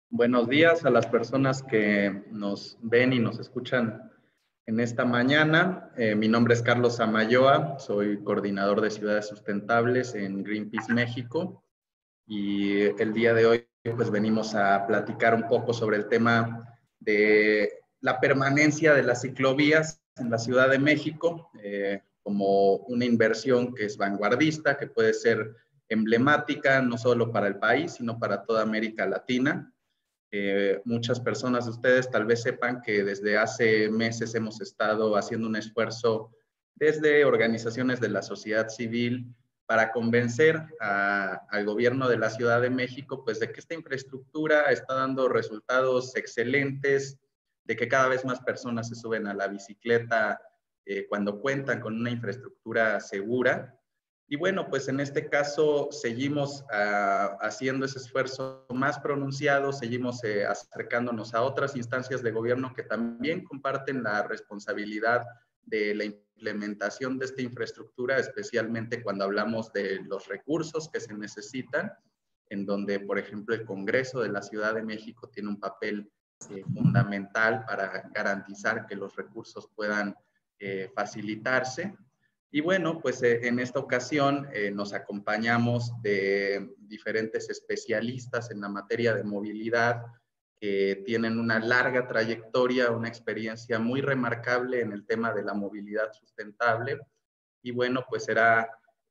Buenos días a las personas que nos ven y nos escuchan en esta mañana. Mi nombre es Carlos Amayoa, soy coordinador de ciudades sustentables en Greenpeace México y el día de hoy pues venimos a platicar un poco sobre el tema de la permanencia de las ciclovías en la Ciudad de México como una inversión que es vanguardista, que puede ser emblemática no solo para el país, sino para toda América Latina. Muchas personas de ustedes tal vez sepan que desde hace meses hemos estado haciendo un esfuerzo desde organizaciones de la sociedad civil para convencer al gobierno de la Ciudad de México pues de que esta infraestructura está dando resultados excelentes, de que cada vez más personas se suben a la bicicleta cuando cuentan con una infraestructura segura. Y bueno, pues en este caso seguimos haciendo ese esfuerzo más pronunciado, seguimos acercándonos a otras instancias de gobierno que también comparten la responsabilidad de la implementación de esta infraestructura, especialmente cuando hablamos de los recursos que se necesitan, en donde, por ejemplo, el Congreso de la Ciudad de México tiene un papel fundamental para garantizar que los recursos puedan facilitarse. Y bueno, pues en esta ocasión nos acompañamos de diferentes especialistas en la materia de movilidad que tienen una larga trayectoria, una experiencia muy remarcable en el tema de la movilidad sustentable. Y bueno, pues será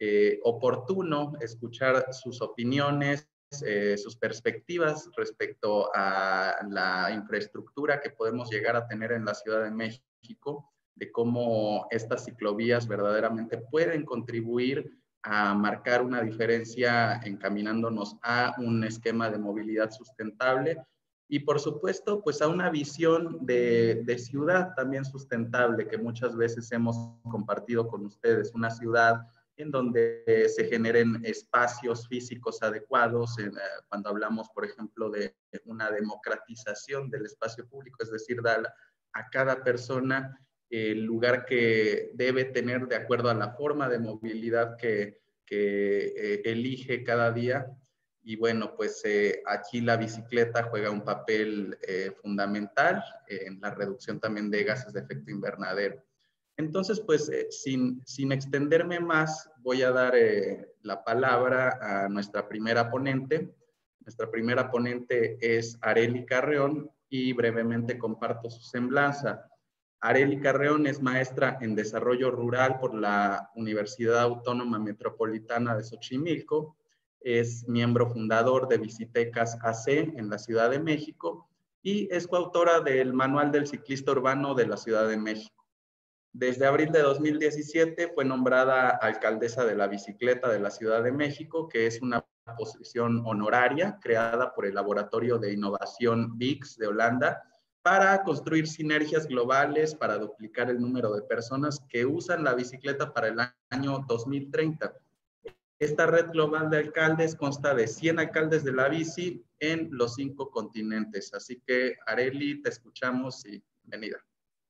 oportuno escuchar sus opiniones, sus perspectivas respecto a la infraestructura que podemos llegar a tener en la Ciudad de México, de cómo estas ciclovías verdaderamente pueden contribuir a marcar una diferencia encaminándonos a un esquema de movilidad sustentable y por supuesto pues a una visión de ciudad también sustentable que muchas veces hemos compartido con ustedes, una ciudad en donde se generen espacios físicos adecuados, cuando hablamos por ejemplo de una democratización del espacio público, es decir, dar a cada persona el lugar que debe tener de acuerdo a la forma de movilidad que elige cada día. Y bueno, pues aquí la bicicleta juega un papel fundamental en la reducción también de gases de efecto invernadero. Entonces, pues sin extenderme más, voy a dar la palabra a nuestra primera ponente. Nuestra primera ponente es Arely Carreón y brevemente comparto su semblanza. Arely Carreón es maestra en desarrollo rural por la Universidad Autónoma Metropolitana de Xochimilco, es miembro fundador de Bicitecas AC en la Ciudad de México y es coautora del Manual del Ciclista Urbano de la Ciudad de México. Desde abril de 2017 fue nombrada alcaldesa de la bicicleta de la Ciudad de México, que es una posición honoraria creada por el Laboratorio de Innovación BICS de Holanda para construir sinergias globales para duplicar el número de personas que usan la bicicleta para el año 2030. Esta red global de alcaldes consta de 100 alcaldes de la bici en los 5 continentes. Así que, Arely, te escuchamos y bienvenida.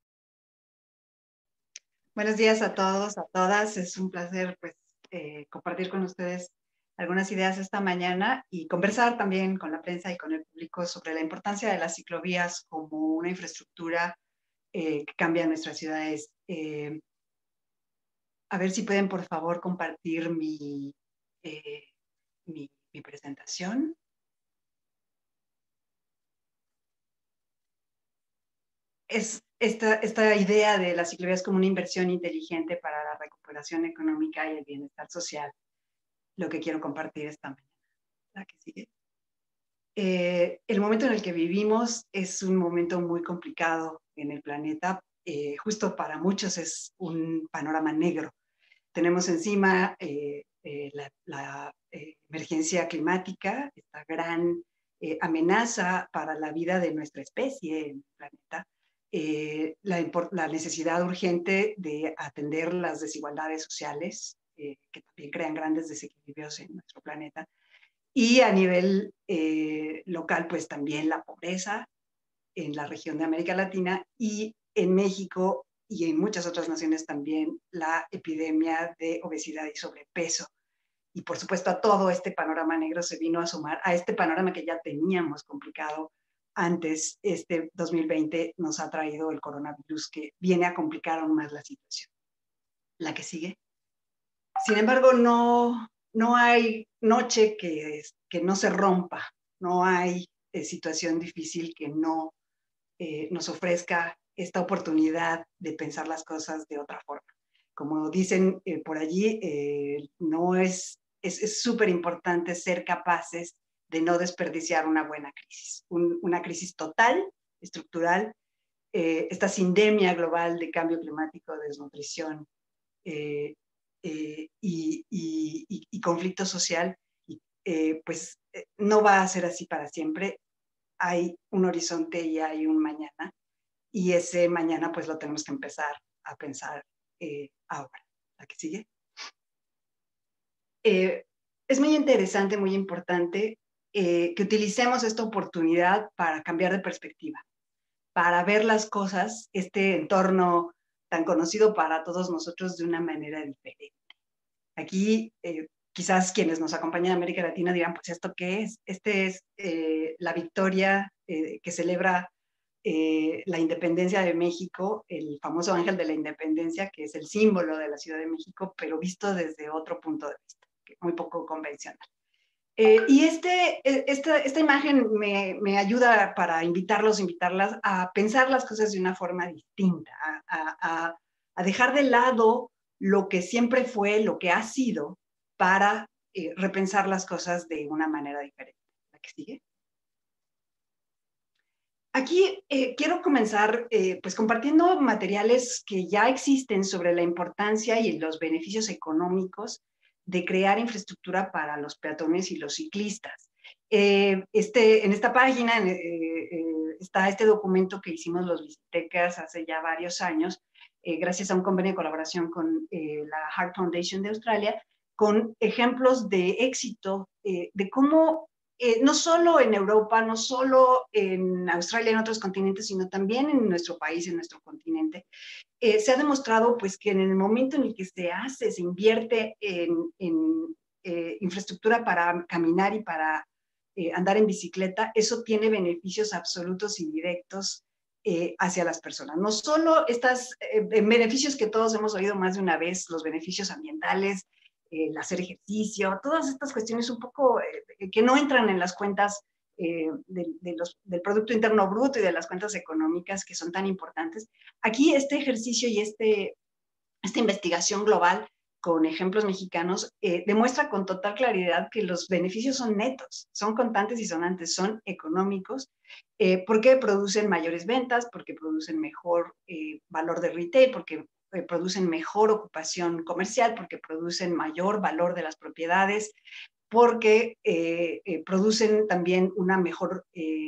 Buenos días a todos, a todas. Es un placer pues, compartir con ustedes algunas ideas esta mañana y conversar también con la prensa y con el público sobre la importancia de las ciclovías como una infraestructura que cambia nuestras ciudades. A ver si pueden, por favor, compartir mi presentación. Es esta idea de las ciclovías como una inversión inteligente para la recuperación económica y el bienestar social, lo que quiero compartir esta mañana. La que sigue. El momento en el que vivimos es un momento muy complicado en el planeta. Justo para muchos es un panorama negro. Tenemos encima la emergencia climática, esta gran amenaza para la vida de nuestra especie en el planeta. La necesidad urgente de atender las desigualdades sociales que también crean grandes desequilibrios en nuestro planeta. Y a nivel local, pues también la pobreza en la región de América Latina y en México y en muchas otras naciones también la epidemia de obesidad y sobrepeso. Y por supuesto a todo este panorama negro se vino a sumar a este panorama que ya teníamos complicado antes, este 2020 nos ha traído el coronavirus, que viene a complicar aún más la situación. La que sigue. Sin embargo, no hay noche que no se rompa, no hay situación difícil que no nos ofrezca esta oportunidad de pensar las cosas de otra forma. Como dicen por allí, no es súper importante ser capaces de no desperdiciar una buena crisis, una crisis total, estructural, esta sindemia global de cambio climático, desnutrición y conflicto social, pues no va a ser así para siempre. Hay un horizonte y hay un mañana, y ese mañana pues lo tenemos que empezar a pensar ahora. ¿La que sigue? Es muy interesante, muy importante que utilicemos esta oportunidad para cambiar de perspectiva, para ver las cosas, este entorno tan conocido para todos nosotros, de una manera diferente. Aquí quizás quienes nos acompañan en América Latina dirán, pues ¿esto qué es? Este es la victoria que celebra la independencia de México, el famoso ángel de la independencia, que es el símbolo de la Ciudad de México, pero visto desde otro punto de vista, muy poco convencional. Y esta imagen me ayuda para invitarlas a pensar las cosas de una forma distinta, a dejar de lado lo que siempre fue, lo que ha sido, para repensar las cosas de una manera diferente. ¿La que sigue? Aquí quiero comenzar pues compartiendo materiales que ya existen sobre la importancia y los beneficios económicos de crear infraestructura para los peatones y los ciclistas. En esta página está este documento que hicimos los Visitecas hace ya varios años, gracias a un convenio de colaboración con la Heart Foundation de Australia, con ejemplos de éxito de cómo no solo en Europa, no solo en Australia, en otros continentes, sino también en nuestro país, en nuestro continente, se ha demostrado pues que en el momento en el que se invierte en infraestructura para caminar y para andar en bicicleta, eso tiene beneficios absolutos y directos hacia las personas. No solo estos beneficios que todos hemos oído más de una vez, los beneficios ambientales, el hacer ejercicio, todas estas cuestiones un poco que no entran en las cuentas del Producto Interno Bruto y de las cuentas económicas, que son tan importantes. Aquí este ejercicio y esta investigación global con ejemplos mexicanos demuestra con total claridad que los beneficios son netos, son contantes y sonantes, son económicos, porque producen mayores ventas, porque producen mejor valor de retail, porque producen mejor ocupación comercial, porque producen mayor valor de las propiedades, porque producen también una mejor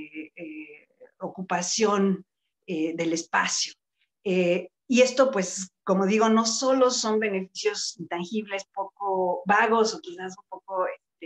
ocupación del espacio. Y esto, pues, como digo, no solo son beneficios intangibles, poco vagos o quizás un poco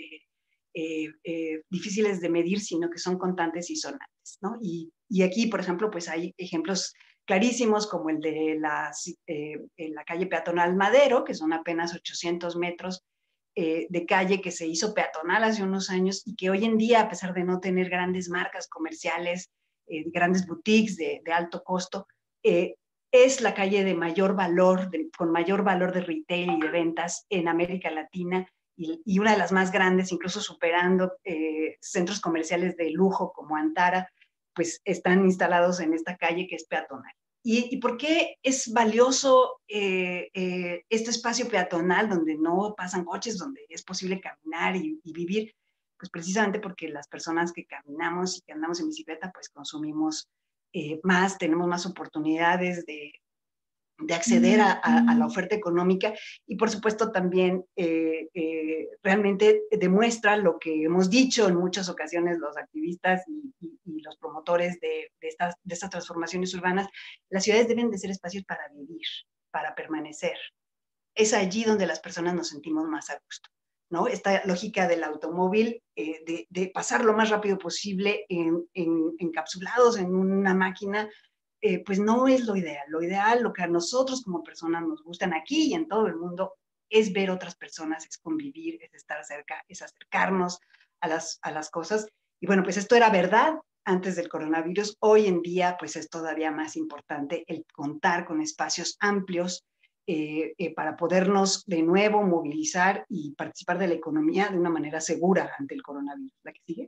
difíciles de medir, sino que son constantes y sonantes, ¿no? Y aquí, por ejemplo, pues hay ejemplos clarísimos como el de la calle peatonal Madero, que son apenas 800 metros de calle que se hizo peatonal hace unos años y que hoy en día, a pesar de no tener grandes marcas comerciales, grandes boutiques de alto costo, es la calle de mayor valor, con mayor valor de retail y de ventas en América Latina y una de las más grandes, incluso superando centros comerciales de lujo como Antara, pues están instalados en esta calle que es peatonal. ¿Y por qué es valioso este espacio peatonal donde no pasan coches, donde es posible caminar y vivir? Pues precisamente porque las personas que caminamos y que andamos en bicicleta, pues consumimos más, tenemos más oportunidades de acceder a la oferta económica y por supuesto también realmente demuestra lo que hemos dicho en muchas ocasiones los activistas y los promotores de estas transformaciones urbanas. Las ciudades deben de ser espacios para vivir, para permanecer. Es allí donde las personas nos sentimos más a gusto, ¿no? Esta lógica del automóvil, de pasar lo más rápido posible encapsulados en una máquina, pues no es lo ideal. Lo ideal, lo que a nosotros como personas nos gustan aquí y en todo el mundo, es ver otras personas, es convivir, es estar cerca, es acercarnos a las cosas. Y bueno, pues esto era verdad antes del coronavirus, hoy en día pues es todavía más importante el contar con espacios amplios para podernos de nuevo movilizar y participar de la economía de una manera segura ante el coronavirus. ¿La que sigue?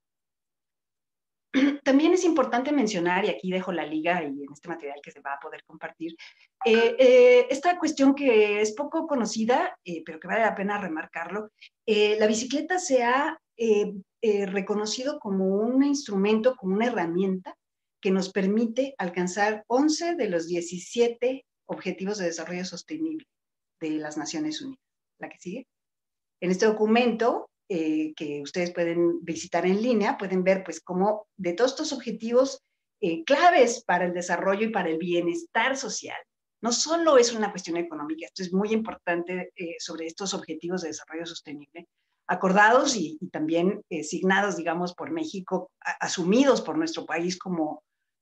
También es importante mencionar, y aquí dejo la liga y en este material que se va a poder compartir, esta cuestión que es poco conocida, pero que vale la pena remarcarlo. La bicicleta se ha reconocido como un instrumento, como una herramienta que nos permite alcanzar 11 de los 17 Objetivos de Desarrollo Sostenible de las Naciones Unidas. ¿La que sigue? En este documento, que ustedes pueden visitar en línea, pueden ver pues cómo de todos estos objetivos claves para el desarrollo y para el bienestar social, no solo es una cuestión económica, esto es muy importante sobre estos objetivos de desarrollo sostenible, acordados y también signados, digamos, por México, asumidos por nuestro país como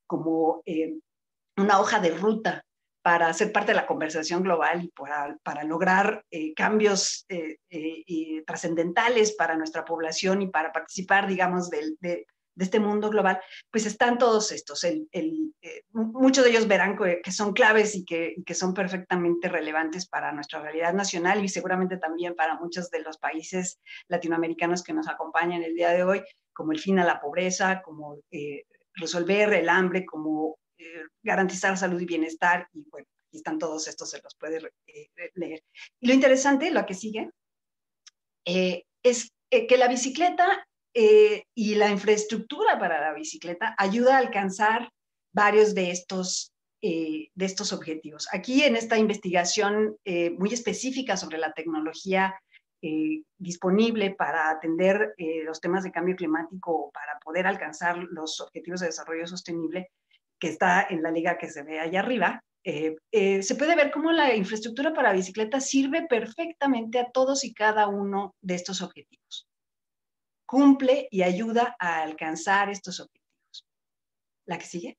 una hoja de ruta para ser parte de la conversación global y para lograr cambios trascendentales para nuestra población y para participar, digamos, de este mundo global, pues están todos estos. Muchos de ellos verán que son claves y que son perfectamente relevantes para nuestra realidad nacional y seguramente también para muchos de los países latinoamericanos que nos acompañan el día de hoy, como el fin a la pobreza, como resolver el hambre, como garantizar salud y bienestar, y bueno, aquí están todos estos, se los puede leer. Y lo interesante, lo que sigue, es que la bicicleta y la infraestructura para la bicicleta ayuda a alcanzar varios de estos objetivos. Aquí en esta investigación muy específica sobre la tecnología disponible para atender los temas de cambio climático o para poder alcanzar los objetivos de desarrollo sostenible, que está en la liga que se ve allá arriba, se puede ver cómo la infraestructura para bicicleta sirve perfectamente a todos y cada uno de estos objetivos. Cumple y ayuda a alcanzar estos objetivos. ¿La que sigue?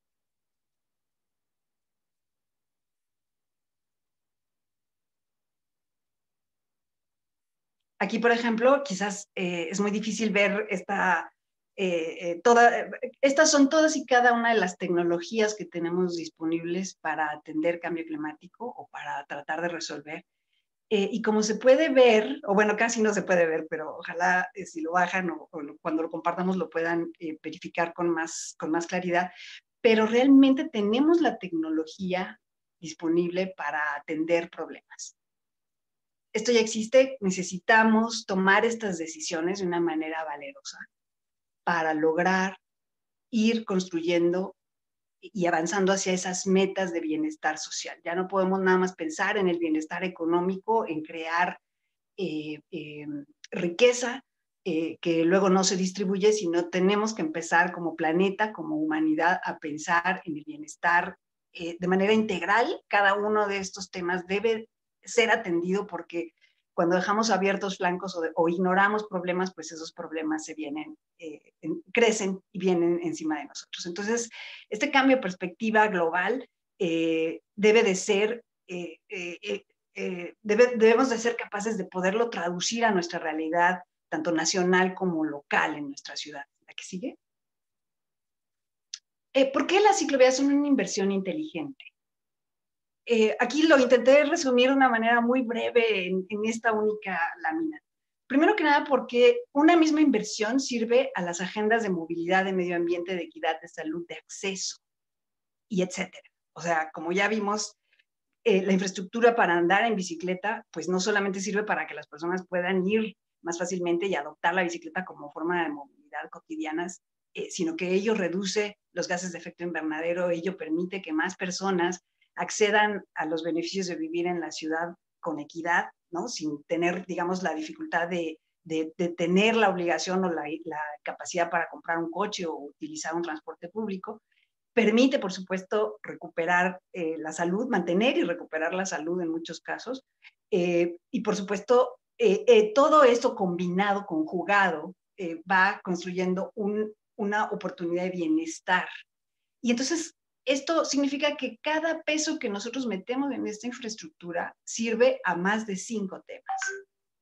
Aquí, por ejemplo, quizás es muy difícil ver estas son todas y cada una de las tecnologías que tenemos disponibles para atender cambio climático o para tratar de resolver. Y como se puede ver, o bueno, casi no se puede ver, pero ojalá si lo bajan o cuando lo compartamos lo puedan verificar con más claridad, pero realmente tenemos la tecnología disponible para atender problemas. Esto ya existe, necesitamos tomar estas decisiones de una manera valerosa para lograr ir construyendo y avanzando hacia esas metas de bienestar social. Ya no podemos nada más pensar en el bienestar económico, en crear riqueza que luego no se distribuye, sino tenemos que empezar como planeta, como humanidad, a pensar en el bienestar de manera integral. Cada uno de estos temas debe ser atendido porque cuando dejamos abiertos flancos o ignoramos problemas, pues esos problemas se vienen, crecen y vienen encima de nosotros. Entonces, este cambio de perspectiva global debe de ser, debemos de ser capaces de poderlo traducir a nuestra realidad, tanto nacional como local en nuestra ciudad. ¿La que sigue? ¿Por qué las ciclovías son una inversión inteligente? Aquí lo intenté resumir de una manera muy breve en esta única lámina. Primero que nada, porque una misma inversión sirve a las agendas de movilidad, de medio ambiente, de equidad, de salud, de acceso, y etcétera. O sea, como ya vimos, la infraestructura para andar en bicicleta, pues no solamente sirve para que las personas puedan ir más fácilmente y adoptar la bicicleta como forma de movilidad cotidianas, sino que ello reduce los gases de efecto invernadero, ello permite que más personas accedan a los beneficios de vivir en la ciudad con equidad, ¿no? Sin tener, digamos, la dificultad de tener la obligación o la capacidad para comprar un coche o utilizar un transporte público. Permite, por supuesto, recuperar la salud, mantener y recuperar la salud en muchos casos. Y, por supuesto, todo esto combinado, conjugado, va construyendo una oportunidad de bienestar. Y entonces, esto significa que cada peso que nosotros metemos en esta infraestructura sirve a más de 5 temas.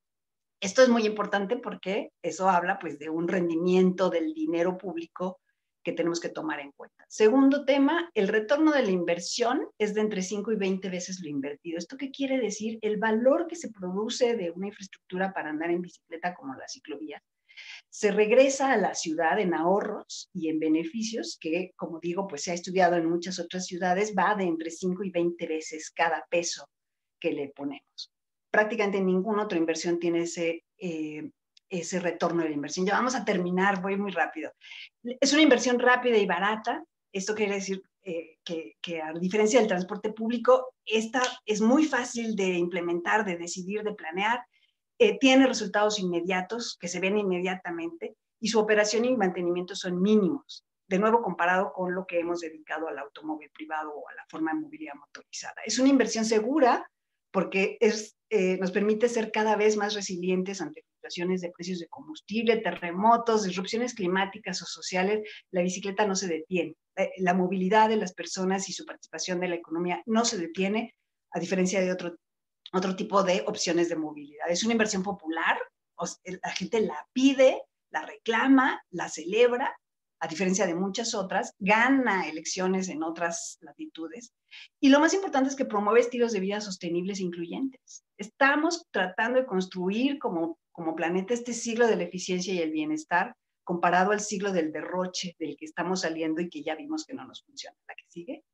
Esto es muy importante porque eso habla pues de un rendimiento del dinero público que tenemos que tomar en cuenta. Segundo tema, el retorno de la inversión es de entre 5 y 20 veces lo invertido. ¿Esto qué quiere decir? El valor que se produce de una infraestructura para andar en bicicleta como la ciclovía se regresa a la ciudad en ahorros y en beneficios que, como digo, pues se ha estudiado en muchas otras ciudades, va de entre 5 y 20 veces cada peso que le ponemos. Prácticamente ninguna otra inversión tiene ese retorno de la inversión. Ya vamos a terminar, voy muy rápido. Es una inversión rápida y barata. Esto quiere decir que a diferencia del transporte público, esta es muy fácil de implementar, de decidir, de planear. Tiene resultados inmediatos que se ven inmediatamente y su operación y mantenimiento son mínimos, de nuevo comparado con lo que hemos dedicado al automóvil privado o a la forma de movilidad motorizada. Es una inversión segura porque nos permite ser cada vez más resilientes ante fluctuaciones de precios de combustible, terremotos, disrupciones climáticas o sociales. La bicicleta no se detiene. La movilidad de las personas y su participación de la economía no se detiene, a diferencia de otro tipo de opciones de movilidad. Es una inversión popular, la gente la pide, la reclama, la celebra, a diferencia de muchas otras, gana elecciones en otras latitudes. Y lo más importante es que promueve estilos de vida sostenibles e incluyentes. Estamos tratando de construir como planeta este siglo de la eficiencia y el bienestar, comparado al siglo del derroche del que estamos saliendo y que ya vimos que no nos funciona. ¿La que sigue?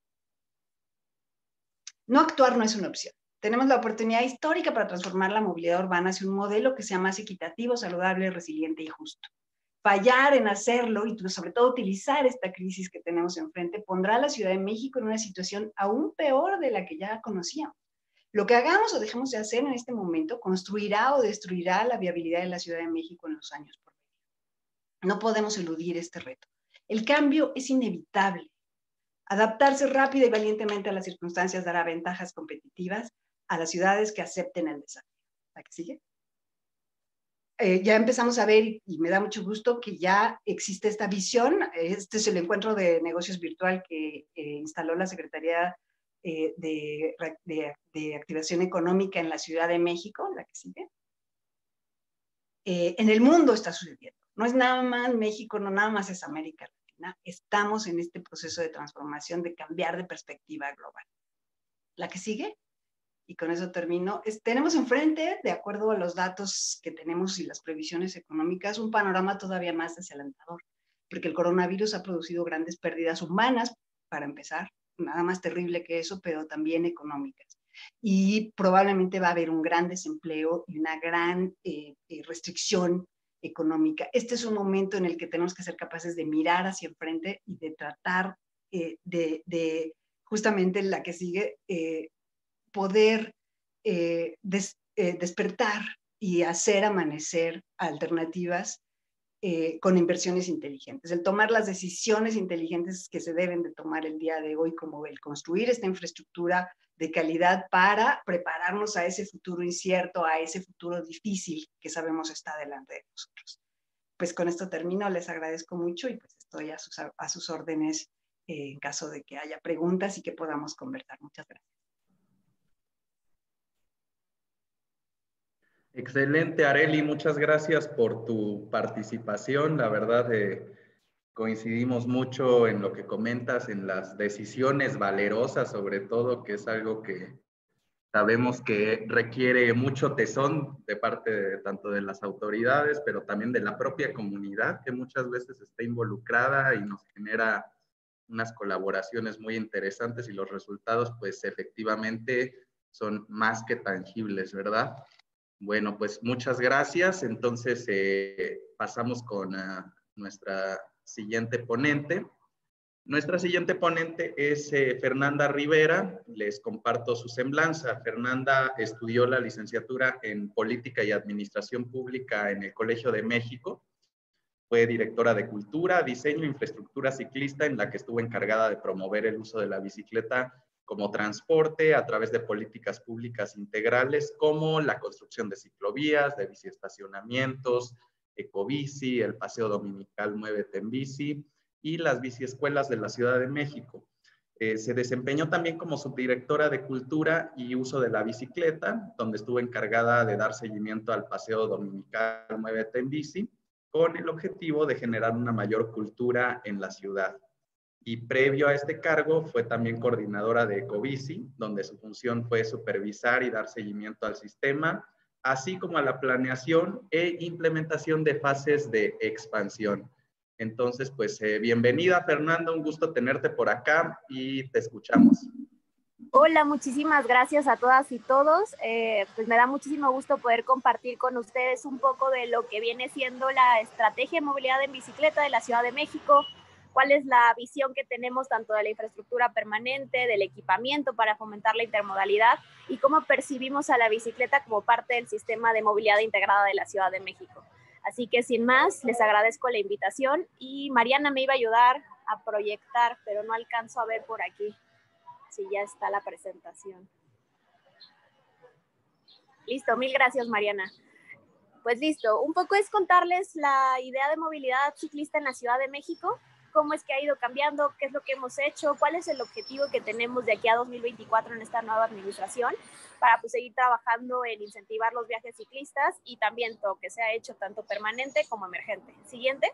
No actuar no es una opción. Tenemos la oportunidad histórica para transformar la movilidad urbana hacia un modelo que sea más equitativo, saludable, resiliente y justo. Fallar en hacerlo y sobre todo utilizar esta crisis que tenemos enfrente pondrá a la Ciudad de México en una situación aún peor de la que ya conocíamos. Lo que hagamos o dejemos de hacer en este momento construirá o destruirá la viabilidad de la Ciudad de México en los años por venir. No podemos eludir este reto. El cambio es inevitable. Adaptarse rápida y valientemente a las circunstancias dará ventajas competitivas a las ciudades que acepten el desafío. ¿La que sigue? Ya empezamos a ver, y me da mucho gusto, que ya existe esta visión. Este es el encuentro de negocios virtual que instaló la Secretaría de Activación Económica en la Ciudad de México, la que sigue. En el mundo está sucediendo. No es nada más México, no nada más es América Latina. Estamos en este proceso de transformación, de cambiar de perspectiva global. ¿La que sigue? Y con eso termino. Tenemos enfrente, de acuerdo a los datos que tenemos y las previsiones económicas, un panorama todavía más desalentador, porque el coronavirus ha producido grandes pérdidas humanas, para empezar, nada más terrible que eso, pero también económicas. Y probablemente va a haber un gran desempleo y una gran restricción económica. Este es un momento en el que tenemos que ser capaces de mirar hacia enfrente y de tratar de justamente la que sigue, poder despertar y hacer amanecer alternativas con inversiones inteligentes. El tomar las decisiones inteligentes que se deben de tomar el día de hoy, como el construir esta infraestructura de calidad para prepararnos a ese futuro incierto, a ese futuro difícil que sabemos está delante de nosotros. Pues con esto termino, les agradezco mucho y pues estoy a sus órdenes en caso de que haya preguntas y que podamos conversar. Muchas gracias. Excelente, Arely, muchas gracias por tu participación. La verdad, coincidimos mucho en lo que comentas, en las decisiones valerosas, sobre todo, que es algo que sabemos que requiere mucho tesón de parte tanto de las autoridades, pero también de la propia comunidad, que muchas veces está involucrada y nos genera unas colaboraciones muy interesantes y los resultados, pues efectivamente son más que tangibles, ¿verdad? Bueno, pues muchas gracias. Entonces pasamos con nuestra siguiente ponente. Nuestra siguiente ponente es Fernanda Rivera. Les comparto su semblanza. Fernanda estudió la licenciatura en Política y Administración Pública en el Colegio de México. Fue directora de Cultura, Diseño e Infraestructura Ciclista, en la que estuvo encargada de promover el uso de la bicicleta como transporte a través de políticas públicas integrales como la construcción de ciclovías, de biciestacionamientos, Ecobici, el Paseo Dominical Muévete en Bici y las biciescuelas de la Ciudad de México. Se desempeñó también como subdirectora de Cultura y Uso de la Bicicleta, donde estuvo encargada de dar seguimiento al Paseo Dominical Muévete en Bici con el objetivo de generar una mayor cultura en la ciudad. Y previo a este cargo fue también coordinadora de Ecobici, donde su función fue supervisar y dar seguimiento al sistema, así como a la planeación e implementación de fases de expansión. Entonces, pues bienvenida, Fernanda, un gusto tenerte por acá y te escuchamos. Hola, muchísimas gracias a todas y todos. Pues me da muchísimo gusto poder compartir con ustedes un poco de lo que viene siendo la estrategia de movilidad en bicicleta de la Ciudad de México, cuál es la visión que tenemos tanto de la infraestructura permanente, del equipamiento para fomentar la intermodalidad y cómo percibimos a la bicicleta como parte del sistema de movilidad integrada de la Ciudad de México. Así que sin más, les agradezco la invitación y Mariana me iba a ayudar a proyectar, pero no alcanzo a ver por aquí. Sí, ya está la presentación. Listo, mil gracias, Mariana. Pues listo, un poco es contarles la idea de movilidad ciclista en la Ciudad de México, cómo es que ha ido cambiando, qué es lo que hemos hecho, cuál es el objetivo que tenemos de aquí a 2024 en esta nueva administración para pues, seguir trabajando en incentivar los viajes ciclistas y también todo que se ha hecho tanto permanente como emergente. Siguiente.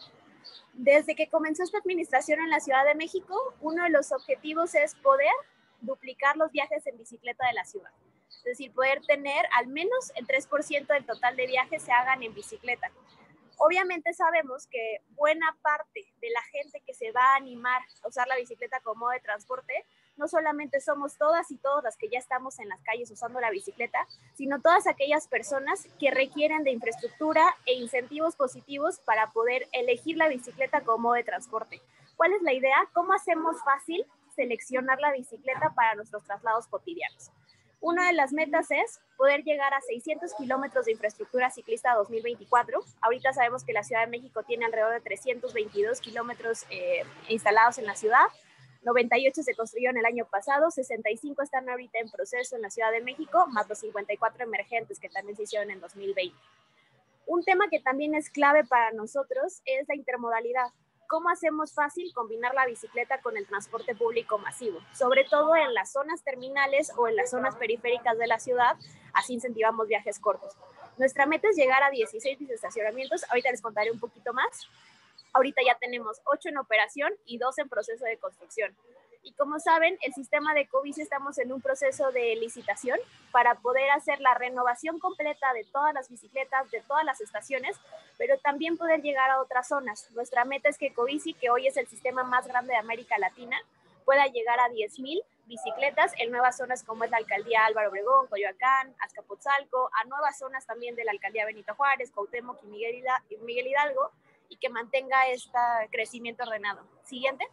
Desde que comenzó esta administración en la Ciudad de México, uno de los objetivos es poder duplicar los viajes en bicicleta de la ciudad. Es decir, poder tener al menos el 3% del total de viajes se hagan en bicicleta. Obviamente sabemos que buena parte de la gente que se va a animar a usar la bicicleta como modo de transporte, no solamente somos todas y todos las que ya estamos en las calles usando la bicicleta, sino todas aquellas personas que requieren de infraestructura e incentivos positivos para poder elegir la bicicleta como modo de transporte. ¿Cuál es la idea? ¿Cómo hacemos fácil seleccionar la bicicleta para nuestros traslados cotidianos? Una de las metas es poder llegar a 600 kilómetros de infraestructura ciclista a 2024. Ahorita sabemos que la Ciudad de México tiene alrededor de 322 kilómetros instalados en la ciudad. 98 se construyeron el año pasado, 65 están ahorita en proceso en la Ciudad de México, más los 54 emergentes que también se hicieron en 2020. Un tema que también es clave para nosotros es la intermodalidad. ¿Cómo hacemos fácil combinar la bicicleta con el transporte público masivo? Sobre todo en las zonas terminales o en las zonas periféricas de la ciudad, así incentivamos viajes cortos. Nuestra meta es llegar a 16 estacionamientos, ahorita les contaré un poquito más. Ahorita ya tenemos 8 en operación y 2 en proceso de construcción. Y como saben, el sistema de Ecobici estamos en un proceso de licitación para poder hacer la renovación completa de todas las bicicletas, de todas las estaciones, pero también poder llegar a otras zonas. Nuestra meta es que Ecobici, que hoy es el sistema más grande de América Latina, pueda llegar a 10,000 bicicletas en nuevas zonas como es la alcaldía Álvaro Obregón, Coyoacán, Azcapotzalco, a nuevas zonas también de la alcaldía Benito Juárez, Cuauhtémoc y Miguel Hidalgo, y que mantenga este crecimiento ordenado. Siguiente.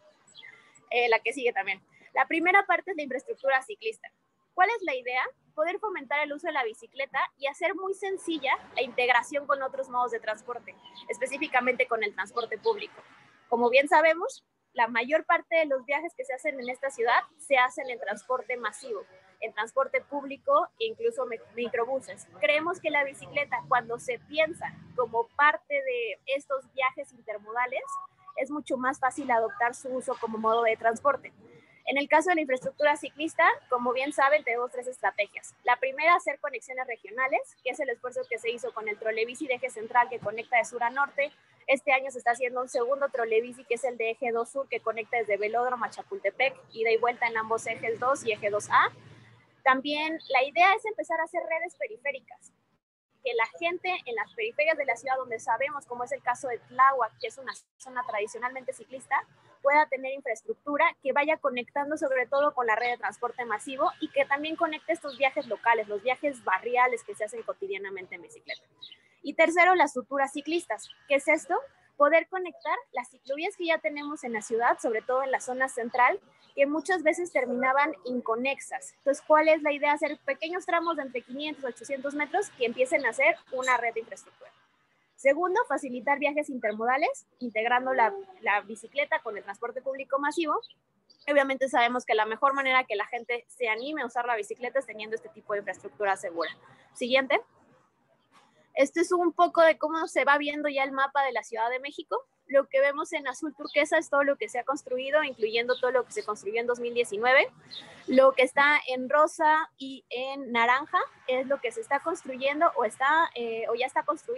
La que sigue también. La primera parte es la infraestructura ciclista. ¿Cuál es la idea? Poder fomentar el uso de la bicicleta y hacer muy sencilla la integración con otros modos de transporte, específicamente con el transporte público. Como bien sabemos, la mayor parte de los viajes que se hacen en esta ciudad se hacen en transporte masivo, en transporte público e incluso microbuses. Creemos que la bicicleta, cuando se piensa como parte de estos viajes intermodales, es mucho más fácil adoptar su uso como modo de transporte. En el caso de la infraestructura ciclista, como bien saben, tenemos 3 estrategias. La primera, hacer conexiones regionales, que es el esfuerzo que se hizo con el trolebici de eje central que conecta de sur a norte. Este año se está haciendo un segundo trolebici, que es el de eje 2 sur, que conecta desde Velódromo a Chapultepec, ida y vuelta en ambos ejes 2 y eje 2A. También la idea es empezar a hacer redes periféricas, que la gente en las periferias de la ciudad, donde sabemos, como es el caso de Tláhuac, que es una zona tradicionalmente ciclista, pueda tener infraestructura que vaya conectando sobre todo con la red de transporte masivo y que también conecte estos viajes locales, los viajes barriales que se hacen cotidianamente en bicicleta. Y tercero, las futuras ciclistas. ¿Qué es esto? Poder conectar las ciclovías que ya tenemos en la ciudad, sobre todo en la zona central, que muchas veces terminaban inconexas. Entonces, ¿cuál es la idea? Hacer pequeños tramos de entre 500 y 800 metros que empiecen a hacer una red de infraestructura. Segundo, facilitar viajes intermodales, integrando la bicicleta con el transporte público masivo. Obviamente sabemos que la mejor manera que la gente se anime a usar la bicicleta es teniendo este tipo de infraestructura segura. Siguiente. Esto es un poco de cómo se va viendo ya el mapa de la Ciudad de México. Lo que vemos en azul turquesa es todo lo que se ha construido, incluyendo todo lo que se construyó en 2019. Lo que está en rosa y en naranja es lo que se está construyendo o ya está construido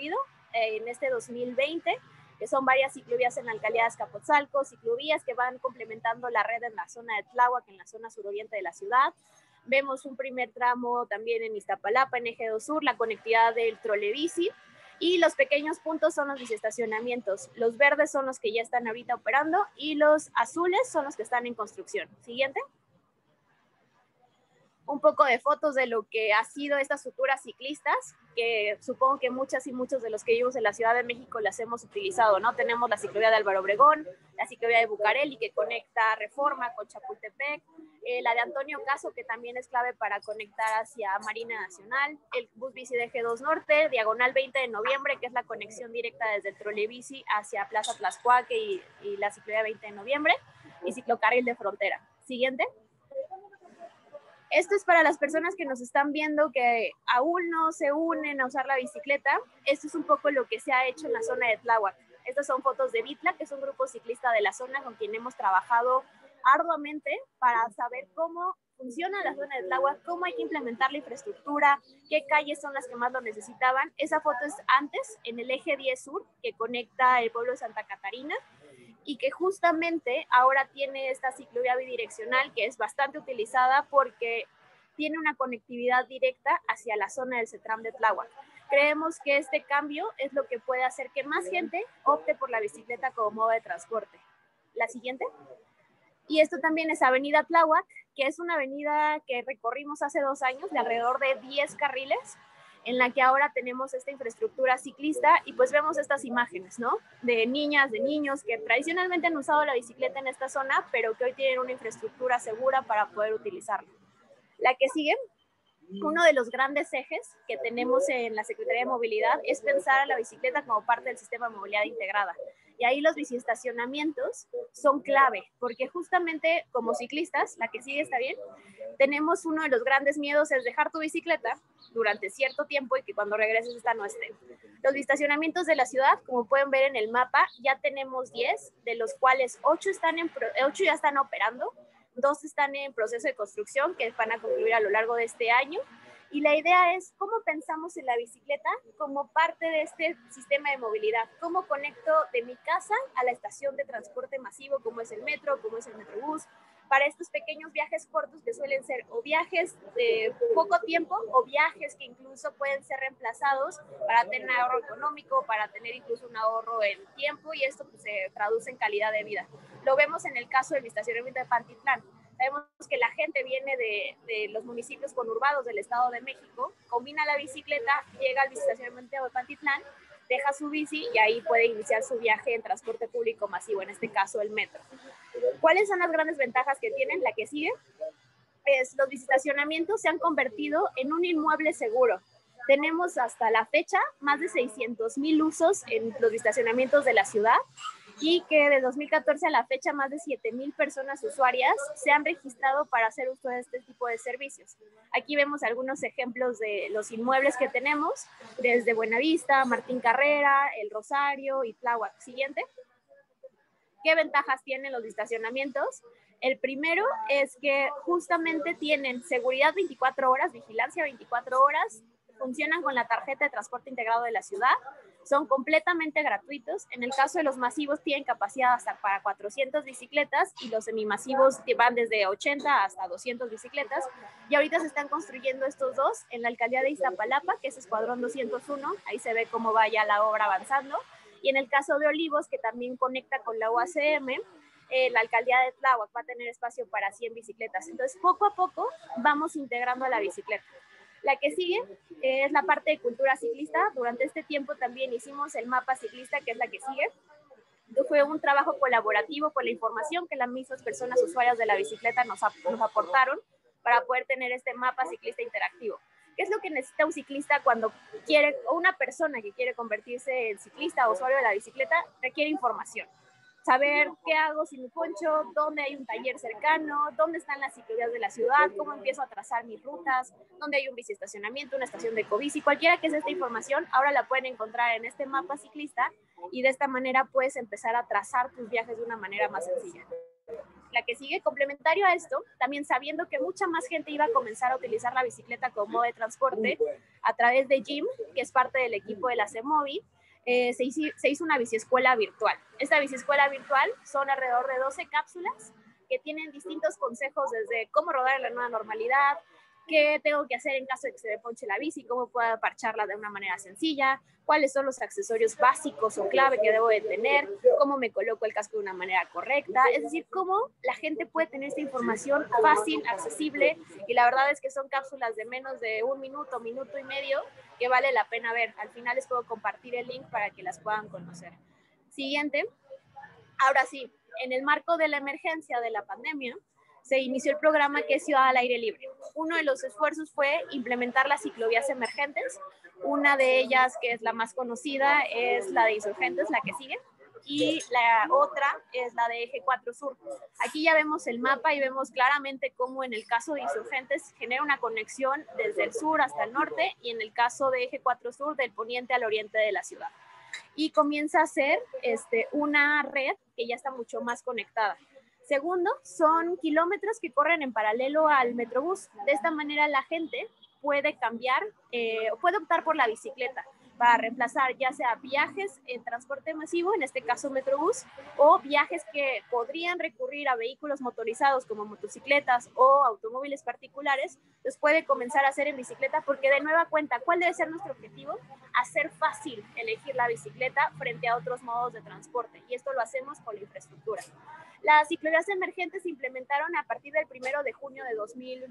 en este 2020, que son varias ciclovías en la alcaldía de Azcapotzalco, ciclovías que van complementando la red en la zona de Tláhuac, en la zona suroriente de la ciudad. Vemos un primer tramo también en Iztapalapa, en Eje 2 Sur, la conectividad del trolebici, y los pequeños puntos son los biciestacionamientos. Los verdes son los que ya están ahorita operando y los azules son los que están en construcción. Siguiente. Un poco de fotos de lo que ha sido estas futuras ciclistas, que supongo que muchas y muchos de los que vivimos en la Ciudad de México las hemos utilizado, ¿no? Tenemos la ciclovía de Álvaro Obregón, la ciclovía de Bucareli, que conecta Reforma con Chapultepec, la de Antonio Caso, que también es clave para conectar hacia Marina Nacional, el bus bici de G2 Norte, diagonal 20 de noviembre, que es la conexión directa desde el trolebici hacia Plaza Tlaxcuaque y la ciclovía 20 de noviembre, y ciclocarril de frontera. Siguiente. Esto es para las personas que nos están viendo que aún no se unen a usar la bicicleta. Esto es un poco lo que se ha hecho en la zona de Tláhuac. Estas son fotos de Bitla, que es un grupo ciclista de la zona con quien hemos trabajado arduamente para saber cómo funciona la zona de Tláhuac, cómo hay que implementar la infraestructura, qué calles son las que más lo necesitaban. Esa foto es antes, en el eje 10 sur, que conecta el pueblo de Santa Catarina, y que justamente ahora tiene esta ciclovía bidireccional que es bastante utilizada porque tiene una conectividad directa hacia la zona del CETRAM de Tláhuac. Creemos que este cambio es lo que puede hacer que más gente opte por la bicicleta como modo de transporte. La siguiente. Y esto también es Avenida Tláhuac, que es una avenida que recorrimos hace 2 años de alrededor de 10 carriles, en la que ahora tenemos esta infraestructura ciclista y pues vemos estas imágenes, ¿no? De niñas, de niños que tradicionalmente han usado la bicicleta en esta zona, pero que hoy tienen una infraestructura segura para poder utilizarla. La que sigue, uno de los grandes ejes que tenemos en la Secretaría de Movilidad es pensar a la bicicleta como parte del sistema de movilidad integrada. Y ahí los biciestacionamientos son clave, porque justamente como ciclistas, la que sigue está bien, tenemos uno de los grandes miedos es dejar tu bicicleta durante cierto tiempo y que cuando regreses esta no esté. Los biciestacionamientos de la ciudad, como pueden ver en el mapa, ya tenemos 10, de los cuales 8 ya están operando, 2 están en proceso de construcción que van a concluir a lo largo de este año. Y la idea es cómo pensamos en la bicicleta como parte de este sistema de movilidad. Cómo conecto de mi casa a la estación de transporte masivo, como es el metro, como es el metrobús, para estos pequeños viajes cortos que suelen ser o viajes de poco tiempo o viajes que incluso pueden ser reemplazados para tener un ahorro económico, para tener incluso un ahorro en tiempo, y esto pues, se traduce en calidad de vida. Lo vemos en el caso del estacionamiento de Pantitlán. Sabemos que la gente viene de los municipios conurbados del Estado de México, combina la bicicleta, llega al estacionamiento de Pantitlán, deja su bici y ahí puede iniciar su viaje en transporte público masivo, en este caso el metro. ¿Cuáles son las grandes ventajas que tienen? La que sigue es los biciestacionamientos se han convertido en un inmueble seguro. Tenemos hasta la fecha más de 600,000 usos en los biciestacionamientos de la ciudad, y que de 2014 a la fecha más de 7,000 personas usuarias se han registrado para hacer uso de este tipo de servicios. Aquí vemos algunos ejemplos de los inmuebles que tenemos, desde Buenavista, Martín Carrera, El Rosario y Tláhuac. Siguiente. ¿Qué ventajas tienen los estacionamientos? El primero es que justamente tienen seguridad 24 horas, vigilancia 24 horas, funcionan con la tarjeta de transporte integrado de la ciudad, son completamente gratuitos. En el caso de los masivos tienen capacidad hasta para 400 bicicletas y los semimasivos van desde 80 hasta 200 bicicletas. Y ahorita se están construyendo estos dos en la alcaldía de Iztapalapa, que es Escuadrón 201, ahí se ve cómo va ya la obra avanzando. Y en el caso de Olivos, que también conecta con la UACM, la alcaldía de Tláhuac va a tener espacio para 100 bicicletas. Entonces, poco a poco vamos integrando a la bicicleta. La que sigue es la parte de cultura ciclista. Durante este tiempo también hicimos el mapa ciclista, que es la que sigue. Fue un trabajo colaborativo con la información que las mismas personas usuarias de la bicicleta nos aportaron para poder tener este mapa ciclista interactivo. ¿Qué es lo que necesita un ciclista cuando quiere, o una persona que quiere convertirse en ciclista o usuario de la bicicleta? Requiere información. Saber qué hago sin mi poncho, dónde hay un taller cercano, dónde están las ciclovías de la ciudad, cómo empiezo a trazar mis rutas, dónde hay un biciestacionamiento, una estación de ecobici. Cualquiera que sea esta información, ahora la pueden encontrar en este mapa ciclista, y de esta manera puedes empezar a trazar tus viajes de una manera más sencilla. La que sigue, complementario a esto, también sabiendo que mucha más gente iba a comenzar a utilizar la bicicleta como modo de transporte, a través de Jim, que es parte del equipo de la CEMOVI, se hizo una biciescuela virtual. Esta biciescuela virtual son alrededor de 12 cápsulas que tienen distintos consejos desde cómo rodar en la nueva normalidad, qué tengo que hacer en caso de que se me ponche la bici, cómo puedo parcharla de una manera sencilla, cuáles son los accesorios básicos o clave que debo de tener, cómo me coloco el casco de una manera correcta, es decir, cómo la gente puede tener esta información fácil, accesible, y la verdad es que son cápsulas de menos de un minuto, minuto y medio, que vale la pena ver. Al final les puedo compartir el link para que las puedan conocer. Siguiente. Ahora sí, en el marco de la emergencia de la pandemia, se inició el programa que es Ciudad al Aire Libre. Uno de los esfuerzos fue implementar las ciclovías emergentes. Una de ellas, que es la más conocida, es la de Insurgentes, la que sigue, y la otra es la de Eje 4 Sur. Aquí ya vemos el mapa y vemos claramente cómo en el caso de Insurgentes genera una conexión desde el sur hasta el norte, y en el caso de Eje 4 Sur del poniente al oriente de la ciudad. Y comienza a ser una red que ya está mucho más conectada. Segundo, son kilómetros que corren en paralelo al Metrobús. De esta manera la gente puede cambiar, puede optar por la bicicleta para reemplazar ya sea viajes en transporte masivo, en este caso Metrobús, o viajes que podrían recurrir a vehículos motorizados como motocicletas o automóviles particulares, los puede comenzar a hacer en bicicleta, porque de nueva cuenta, ¿cuál debe ser nuestro objetivo? Hacer fácil elegir la bicicleta frente a otros modos de transporte, y esto lo hacemos con la infraestructura. Las ciclovías emergentes se implementaron a partir del 1 de junio de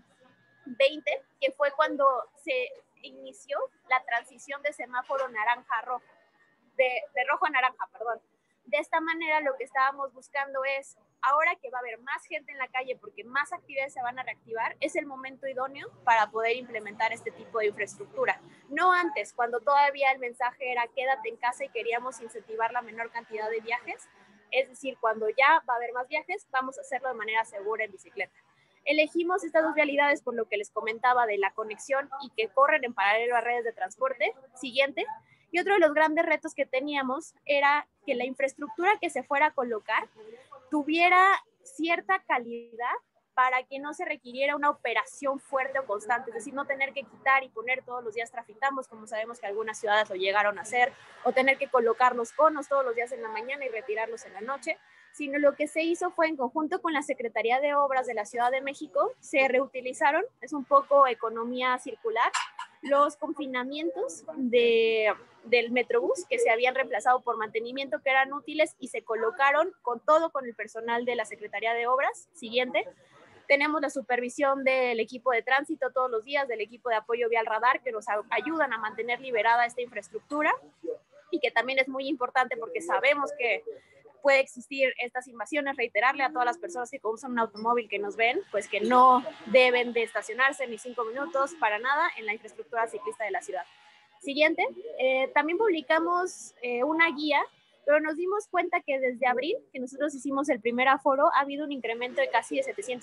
2020, que fue cuando se inició la transición de semáforo naranja a rojo, de rojo a naranja, perdón. De esta manera lo que estábamos buscando es, ahora que va a haber más gente en la calle porque más actividades se van a reactivar, es el momento idóneo para poder implementar este tipo de infraestructura. No antes, cuando todavía el mensaje era quédate en casa y queríamos incentivar la menor cantidad de viajes. Es decir, cuando ya va a haber más viajes, vamos a hacerlo de manera segura en bicicleta. Elegimos estas dos vialidades por lo que les comentaba de la conexión y que corren en paralelo a redes de transporte. Siguiente. Y otro de los grandes retos que teníamos era que la infraestructura que se fuera a colocar tuviera cierta calidad para que no se requiriera una operación fuerte o constante, es decir, no tener que quitar y poner todos los días traficamos, como sabemos que algunas ciudades lo llegaron a hacer, o tener que colocar los conos todos los días en la mañana y retirarlos en la noche, sino lo que se hizo fue en conjunto con la Secretaría de Obras de la Ciudad de México, se reutilizaron, es un poco economía circular, los confinamientos del Metrobús que se habían reemplazado por mantenimiento que eran útiles y se colocaron con el personal de la Secretaría de Obras. Siguiente. Tenemos la supervisión del equipo de tránsito todos los días, del equipo de apoyo vial radar, que nos ayudan a mantener liberada esta infraestructura y que también es muy importante porque sabemos que puede existir estas invasiones. Reiterarle a todas las personas que usan un automóvil que nos ven, pues que no deben de estacionarse ni 5 minutos para nada en la infraestructura ciclista de la ciudad. Siguiente, también publicamos una guía, pero nos dimos cuenta que desde abril, que nosotros hicimos el primer aforo, ha habido un incremento de casi de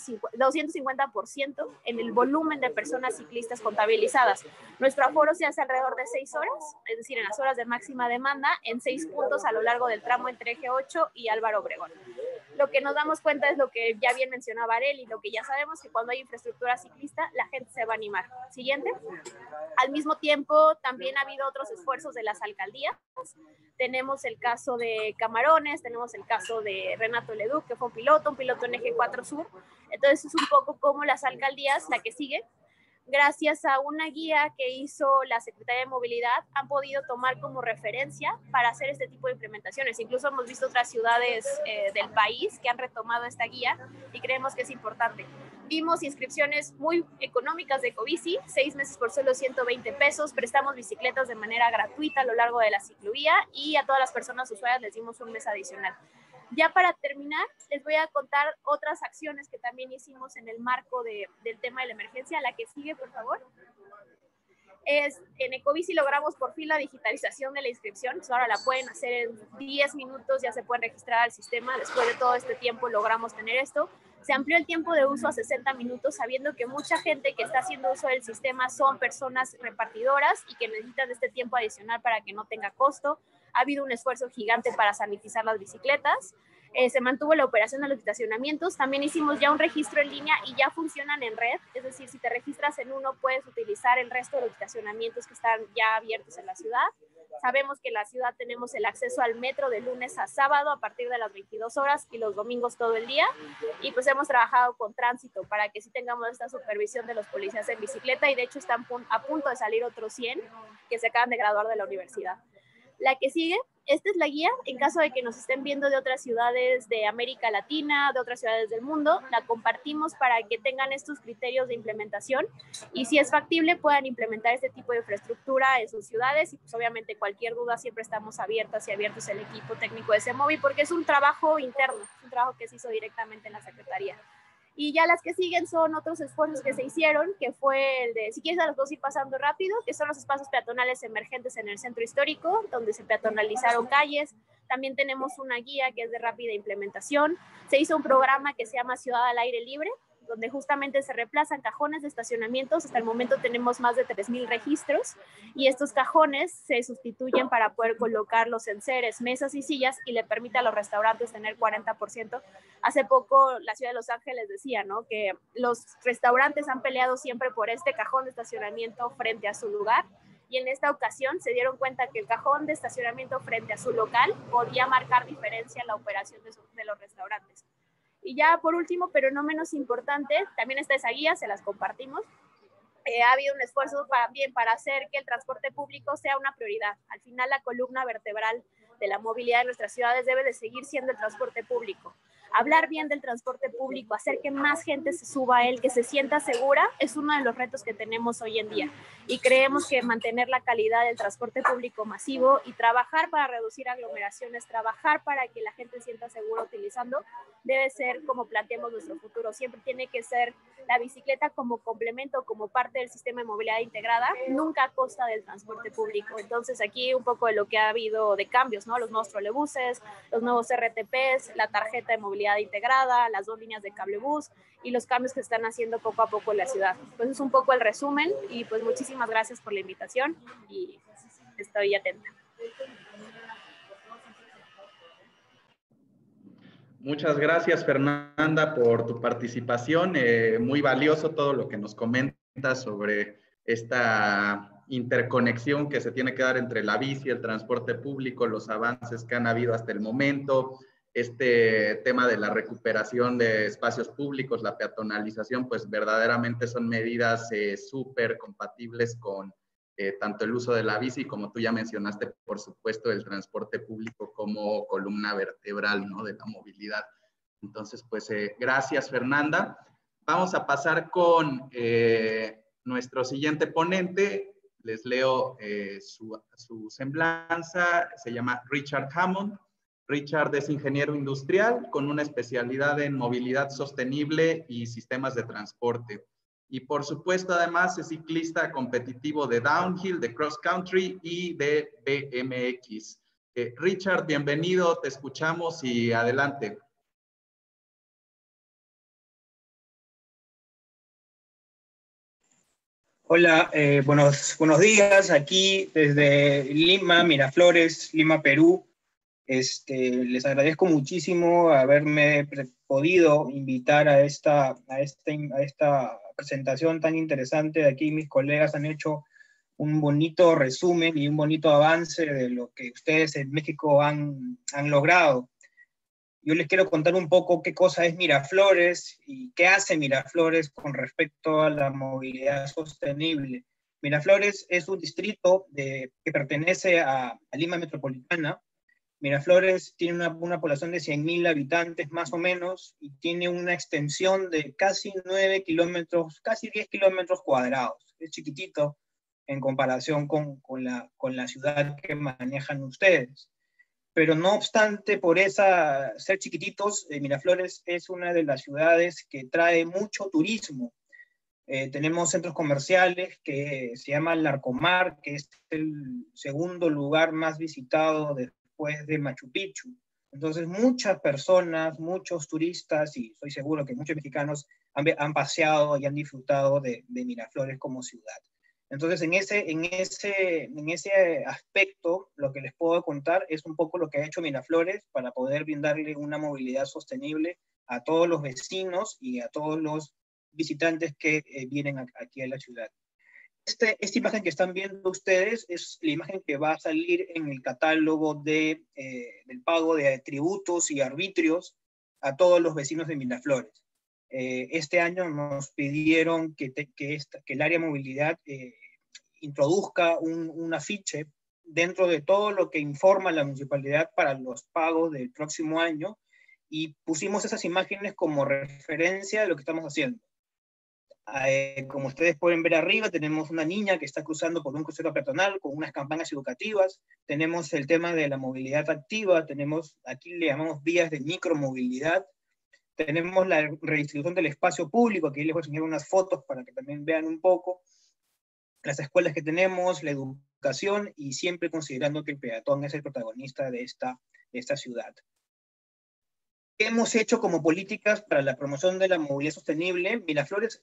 250% en el volumen de personas ciclistas contabilizadas. Nuestro aforo se hace alrededor de 6 horas, es decir, en las horas de máxima demanda, en 6 puntos a lo largo del tramo entre Eje 8 y Álvaro Obregón. Lo que nos damos cuenta es lo que ya bien mencionaba Arel y lo que ya sabemos, que cuando hay infraestructura ciclista, la gente se va a animar. Siguiente. Al mismo tiempo, también ha habido otros esfuerzos de las alcaldías. Tenemos el caso de Camarones, tenemos el caso de Renato Leduc, que fue un piloto en Eje 4 Sur. Entonces, es un poco como las alcaldías, la que sigue, gracias a una guía que hizo la Secretaría de Movilidad, han podido tomar como referencia para hacer este tipo de implementaciones. Incluso hemos visto otras ciudades del país que han retomado esta guía y creemos que es importante. Vimos inscripciones muy económicas de Ecobici, 6 meses por solo 120 pesos, prestamos bicicletas de manera gratuita a lo largo de la ciclovía y a todas las personas usuarias les dimos un mes adicional. Ya para terminar, les voy a contar otras acciones que también hicimos en el marco del tema de la emergencia. La que sigue, por favor. En Ecobici logramos por fin la digitalización de la inscripción. Ahora la pueden hacer en 10 minutos, ya se pueden registrar al sistema. Después de todo este tiempo logramos tener esto. Se amplió el tiempo de uso a 60 minutos, sabiendo que mucha gente que está haciendo uso del sistema son personas repartidoras y que necesitan este tiempo adicional para que no tenga costo. Ha habido un esfuerzo gigante para sanitizar las bicicletas. Se mantuvo la operación de los estacionamientos. También hicimos ya un registro en línea y ya funcionan en red. Es decir, si te registras en uno, puedes utilizar el resto de los estacionamientos que están ya abiertos en la ciudad. Sabemos que en la ciudad tenemos el acceso al metro de lunes a sábado a partir de las 22 horas y los domingos todo el día. Y pues hemos trabajado con tránsito para que sí tengamos esta supervisión de los policías en bicicleta, y de hecho están a punto de salir otros 100 que se acaban de graduar de la universidad. La que sigue, esta es la guía en caso de que nos estén viendo de otras ciudades de América Latina, de otras ciudades del mundo. La compartimos para que tengan estos criterios de implementación y, si es factible, puedan implementar este tipo de infraestructura en sus ciudades. Y pues obviamente cualquier duda siempre estamos abiertas y abiertos el equipo técnico de CEMOVI, porque es un trabajo interno, es un trabajo que se hizo directamente en la Secretaría. Y ya las que siguen son otros esfuerzos que se hicieron, que fue el de, si quieres a los dos ir pasando rápido, que son los espacios peatonales emergentes en el centro histórico, donde se peatonalizaron calles. También tenemos una guía que es de rápida implementación. Se hizo un programa que se llama Ciudad al Aire Libre, donde justamente se reemplazan cajones de estacionamientos. Hasta el momento tenemos más de 3,000 registros, y estos cajones se sustituyen para poder colocar los enseres, mesas y sillas, y le permite a los restaurantes tener 40%. Hace poco la ciudad de Los Ángeles decía, ¿no?, que los restaurantes han peleado siempre por este cajón de estacionamiento frente a su lugar, y en esta ocasión se dieron cuenta que el cajón de estacionamiento frente a su local podía marcar diferencia en la operación de los restaurantes. Y ya por último, pero no menos importante, también está esa guía, se las compartimos. Ha habido un esfuerzo para hacer que el transporte público sea una prioridad. Al final, la columna vertebral de la movilidad de nuestras ciudades debe de seguir siendo el transporte público. Hablar bien del transporte público, hacer que más gente se suba a él, que se sienta segura, es uno de los retos que tenemos hoy en día. Y creemos que mantener la calidad del transporte público masivo y trabajar para reducir aglomeraciones, trabajar para que la gente se sienta segura utilizando, debe ser como planteamos nuestro futuro. Siempre tiene que ser la bicicleta como complemento, como parte del sistema de movilidad integrada, nunca a costa del transporte público. Entonces aquí un poco de lo que ha habido de cambios, ¿no? Los nuevos trolebuses, los nuevos RTPs, la tarjeta de movilidad integrada, las 2 líneas de cablebús y los cambios que están haciendo poco a poco en la ciudad. Pues es un poco el resumen, y pues muchísimas gracias por la invitación y estoy atenta. Muchas gracias, Fernanda, por tu participación. Muy valioso todo lo que nos comentas sobre esta interconexión que se tiene que dar entre la bici, el transporte público, los avances que han habido hasta el momento, este tema de la recuperación de espacios públicos, la peatonalización, pues verdaderamente son medidas súper compatibles con tanto el uso de la bici, como tú ya mencionaste, por supuesto, el transporte público como columna vertebral, ¿no?, de la movilidad. Entonces, pues, gracias, Fernanda. Vamos a pasar con nuestro siguiente ponente. Les leo su semblanza. Se llama Richard Hammond. Richard es ingeniero industrial con una especialidad en movilidad sostenible y sistemas de transporte. Y por supuesto, además, es ciclista competitivo de downhill, de cross country y de BMX. Richard, bienvenido, te escuchamos y adelante. Hola, buenos días, aquí desde Lima, Miraflores, Lima, Perú. Les agradezco muchísimo haberme podido invitar a esta presentación tan interesante. Aquí mis colegas han hecho un bonito resumen y un bonito avance de lo que ustedes en México han logrado. Yo les quiero contar un poco qué cosa es Miraflores y qué hace Miraflores con respecto a la movilidad sostenible. Miraflores es un distrito que pertenece a Lima Metropolitana. Miraflores tiene una población de 100.000 habitantes más o menos y tiene una extensión de casi 9 kilómetros, casi 10 kilómetros cuadrados. Es chiquitito en comparación con la ciudad que manejan ustedes. Pero no obstante, por ser chiquititos, Miraflores es una de las ciudades que trae mucho turismo. Tenemos centros comerciales que se llama Larcomar, que es el segundo lugar más visitado después de Machu Picchu. Entonces muchas personas, muchos turistas, y estoy seguro que muchos mexicanos han paseado y han disfrutado de Miraflores como ciudad. Entonces en ese aspecto lo que les puedo contar es un poco lo que ha hecho Miraflores para poder brindarle una movilidad sostenible a todos los vecinos y a todos los visitantes que vienen aquí a la ciudad. Esta imagen que están viendo ustedes es la imagen que va a salir en el catálogo del pago de tributos y arbitrios a todos los vecinos de Miraflores. Este año nos pidieron que el área de movilidad introduzca un afiche dentro de todo lo que informa la municipalidad para los pagos del próximo año, y pusimos esas imágenes como referencia de lo que estamos haciendo. Como ustedes pueden ver arriba, tenemos una niña que está cruzando por un crucero peatonal con unas campañas educativas. Tenemos el tema de la movilidad activa, aquí le llamamos vías de micromovilidad. Tenemos la redistribución del espacio público, aquí les voy a enseñar unas fotos para que también vean un poco las escuelas que tenemos, la educación, y siempre considerando que el peatón es el protagonista de esta ciudad. ¿Qué hemos hecho como políticas para la promoción de la movilidad sostenible? Miraflores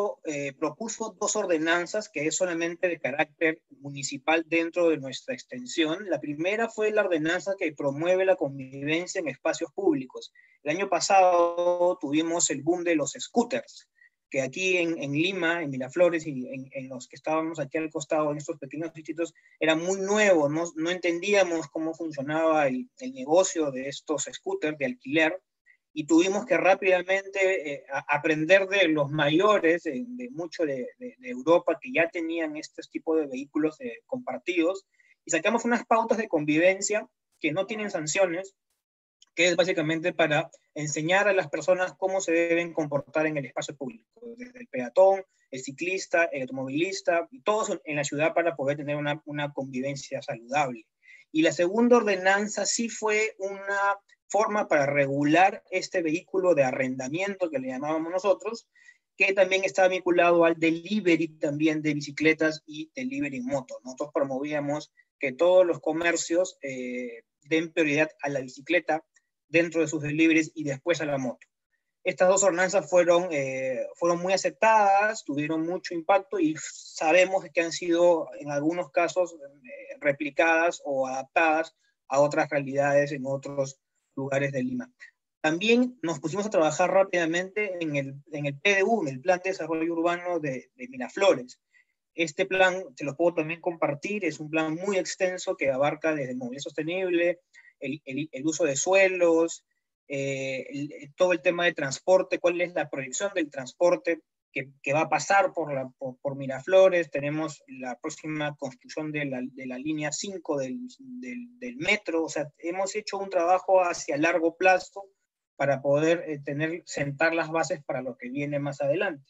propuso 2 ordenanzas que es solamente de carácter municipal dentro de nuestra extensión. La primera fue la ordenanza que promueve la convivencia en espacios públicos. El año pasado tuvimos el boom de los scooters, que aquí en Lima, en Miraflores y en los que estábamos aquí al costado, en estos pequeños distritos, era muy nuevo, no entendíamos cómo funcionaba el negocio de estos scooters de alquiler, y tuvimos que rápidamente aprender de los mayores de Europa que ya tenían este tipo de vehículos compartidos, y sacamos unas pautas de convivencia que no tienen sanciones, que es básicamente para enseñar a las personas cómo se deben comportar en el espacio público, desde el peatón, el ciclista, el automovilista, y todos en la ciudad, para poder tener una convivencia saludable. Y la segunda ordenanza sí fue una forma para regular este vehículo de arrendamiento que le llamábamos nosotros, que también está vinculado al delivery también de bicicletas y delivery en moto. Nosotros promovíamos que todos los comercios den prioridad a la bicicleta dentro de sus deliveries y después a la moto. Estas 2 ordenanzas fueron muy aceptadas, tuvieron mucho impacto, y sabemos que han sido en algunos casos replicadas o adaptadas a otras realidades en otros lugares de Lima. También nos pusimos a trabajar rápidamente en el PDU, en el Plan de Desarrollo Urbano de Miraflores. Este plan, se los puedo también compartir, es un plan muy extenso que abarca desde movilidad sostenible, el uso de suelos, todo el tema de transporte, cuál es la proyección del transporte que va a pasar por Miraflores. Tenemos la próxima construcción de la línea 5 del metro. O sea, hemos hecho un trabajo hacia largo plazo para poder sentar las bases para lo que viene más adelante.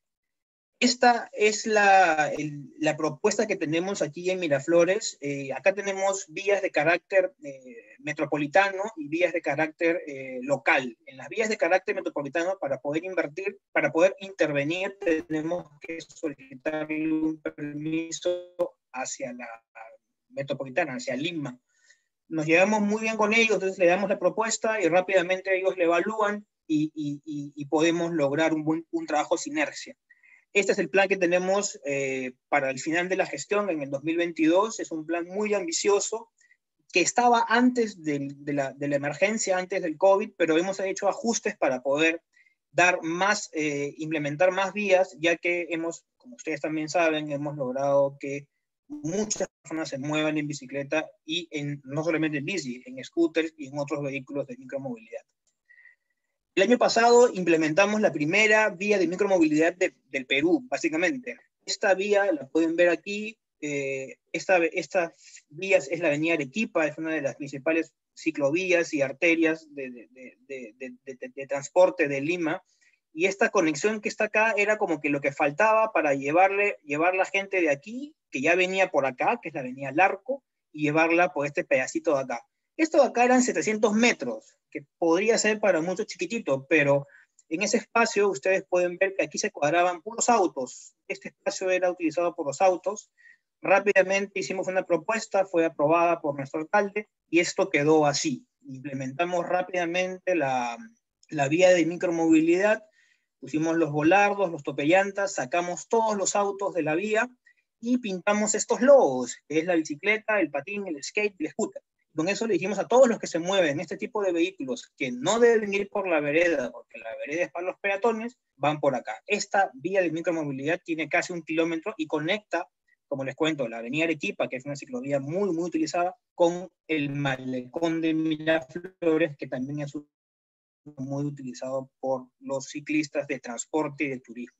Esta es la propuesta que tenemos aquí en Miraflores. Acá tenemos vías de carácter metropolitano y vías de carácter local. En las vías de carácter metropolitano, para poder intervenir, tenemos que solicitar un permiso hacia la metropolitana, hacia Lima. Nos llevamos muy bien con ellos, entonces le damos la propuesta y rápidamente ellos la evalúan y podemos lograr un trabajo sinergia. Este es el plan que tenemos para el final de la gestión en el 2022. Es un plan muy ambicioso que estaba antes de la emergencia, antes del COVID, pero hemos hecho ajustes para poder implementar más vías, ya que como ustedes también saben, hemos logrado que muchas personas se muevan en bicicleta y no solamente en bici, en scooters y en otros vehículos de micromovilidad. El año pasado implementamos la primera vía de micromovilidad del Perú, básicamente. Esta vía la pueden ver aquí. Esta vía es la avenida Arequipa, es una de las principales ciclovías y arterias de transporte de Lima. Y esta conexión que está acá era como que lo que faltaba para llevar la gente de aquí, que ya venía por acá, que es la avenida Larco, y llevarla por este pedacito de acá. Esto de acá eran 700 metros, que podría ser para muchos chiquitito, pero en ese espacio ustedes pueden ver que aquí se cuadraban puros autos. Este espacio era utilizado por los autos. Rápidamente hicimos una propuesta, fue aprobada por nuestro alcalde, y esto quedó así. Implementamos rápidamente la vía de micromovilidad, pusimos los volardos, los topellantas, sacamos todos los autos de la vía y pintamos estos logos, que es la bicicleta, el patín, el skate y el scooter. Con eso le dijimos a todos los que se mueven este tipo de vehículos que no deben ir por la vereda, porque la vereda es para los peatones, van por acá. Esta vía de micromovilidad tiene casi 1 kilómetro y conecta, como les cuento, la avenida Arequipa, que es una ciclovía muy, muy utilizada, con el malecón de Miraflores, que también es muy utilizado por los ciclistas de transporte y de turismo.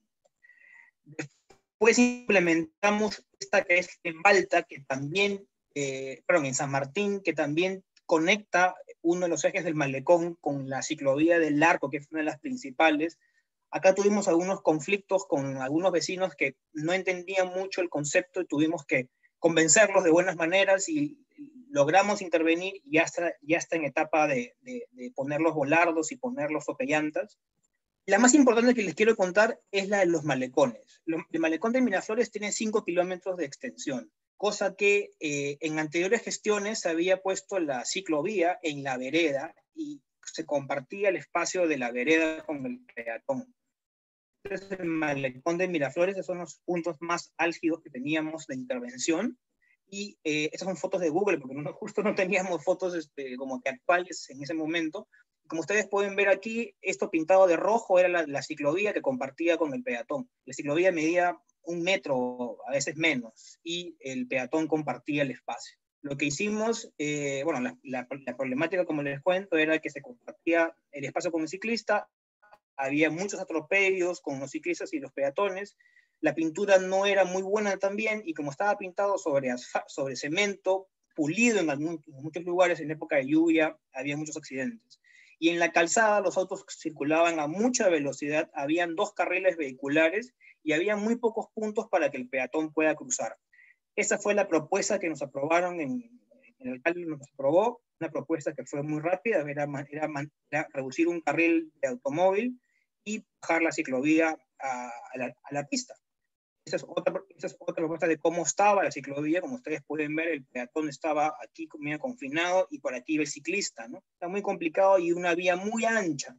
Después implementamos esta que es en Balta, que también, en San Martín, que también conecta uno de los ejes del malecón con la ciclovía del Arco, que es una de las principales. Acá tuvimos algunos conflictos con algunos vecinos que no entendían mucho el concepto y tuvimos que convencerlos de buenas maneras y logramos intervenir y ya está en etapa de poner los volardos y poner los toquellantas. La más importante que les quiero contar es la de los malecones. El malecón de Miraflores tiene 5 kilómetros de extensión, cosa que en anteriores gestiones se había puesto la ciclovía en la vereda y se compartía el espacio de la vereda con el peatón. Entonces, el malecón de Miraflores, esos son los puntos más álgidos que teníamos de intervención. Y estas son fotos de Google, porque justo no teníamos fotos como que actuales en ese momento. Como ustedes pueden ver aquí, esto pintado de rojo era la ciclovía que compartía con el peatón. La ciclovía medía 1 metro, a veces menos, y el peatón compartía el espacio. Lo que hicimos, la problemática, como les cuento, era que se compartía el espacio con el ciclista, había muchos atropellos con los ciclistas y los peatones, la pintura no era muy buena también, y como estaba pintado sobre cemento, pulido en muchos lugares, en época de lluvia, había muchos accidentes. Y en la calzada los autos circulaban a mucha velocidad, habían 2 carriles vehiculares, y había muy pocos puntos para que el peatón pueda cruzar. Esa fue la propuesta que nos aprobaron, el alcalde nos aprobó, una propuesta que fue muy rápida, era reducir un carril de automóvil y bajar la ciclovía a la pista. Esa es otra propuesta de cómo estaba la ciclovía. Como ustedes pueden ver, el peatón estaba aquí medio confinado y por aquí el ciclista, ¿no? Está muy complicado y una vía muy ancha.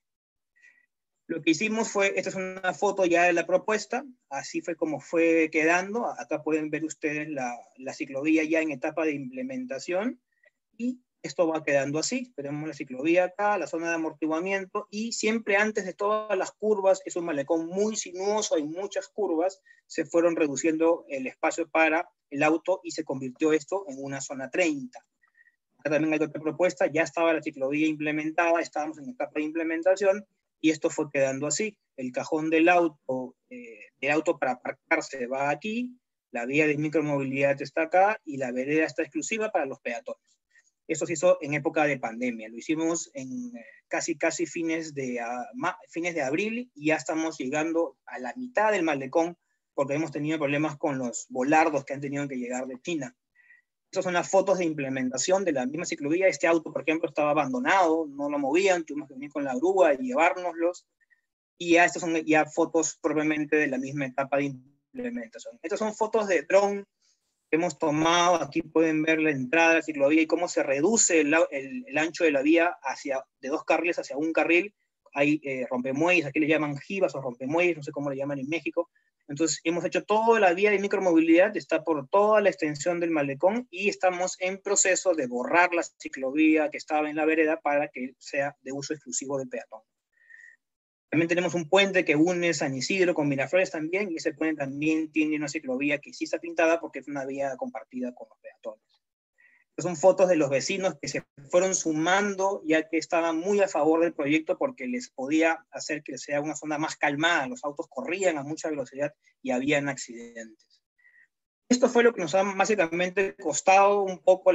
Lo que hicimos fue, esta es una foto ya de la propuesta, así fue como fue quedando. Acá pueden ver ustedes la ciclovía ya en etapa de implementación y esto va quedando así. Tenemos la ciclovía acá, la zona de amortiguamiento, y siempre antes de todas las curvas, es un malecón muy sinuoso, hay muchas curvas, se fueron reduciendo el espacio para el auto y se convirtió esto en una zona 30. Acá también hay otra propuesta, ya estaba la ciclovía implementada, estábamos en etapa de implementación, y esto fue quedando así. El cajón del auto para aparcarse va aquí, la vía de micromovilidad está acá, y la vereda está exclusiva para los peatones. Eso se hizo en época de pandemia, lo hicimos en casi fines de abril, y ya estamos llegando a la mitad del malecón, porque hemos tenido problemas con los volardos que han tenido que llegar de China. Estas son las fotos de implementación de la misma ciclovía. Este auto, por ejemplo, estaba abandonado, no lo movían, tuvimos que venir con la grúa y llevárnoslos, y ya estas son ya fotos propiamente de la misma etapa de implementación. Estas son fotos de dron hemos tomado. Aquí pueden ver la entrada de la ciclovía y cómo se reduce el ancho de la vía de 2 carriles hacia 1 carril. Hay rompemuelles, aquí le llaman jivas o rompemuelles, no sé cómo le llaman en México. Entonces hemos hecho toda la vía de micromovilidad, está por toda la extensión del malecón, y estamos en proceso de borrar la ciclovía que estaba en la vereda para que sea de uso exclusivo del peatón. También tenemos un puente que une San Isidro con Miraflores también, y ese puente también tiene una ciclovía que sí está pintada porque es una vía compartida con los peatones. Estas son fotos de los vecinos que se fueron sumando, ya que estaban muy a favor del proyecto porque les podía hacer que sea una zona más calmada. Los autos corrían a mucha velocidad y habían accidentes. Esto fue lo que nos ha básicamente costado un poco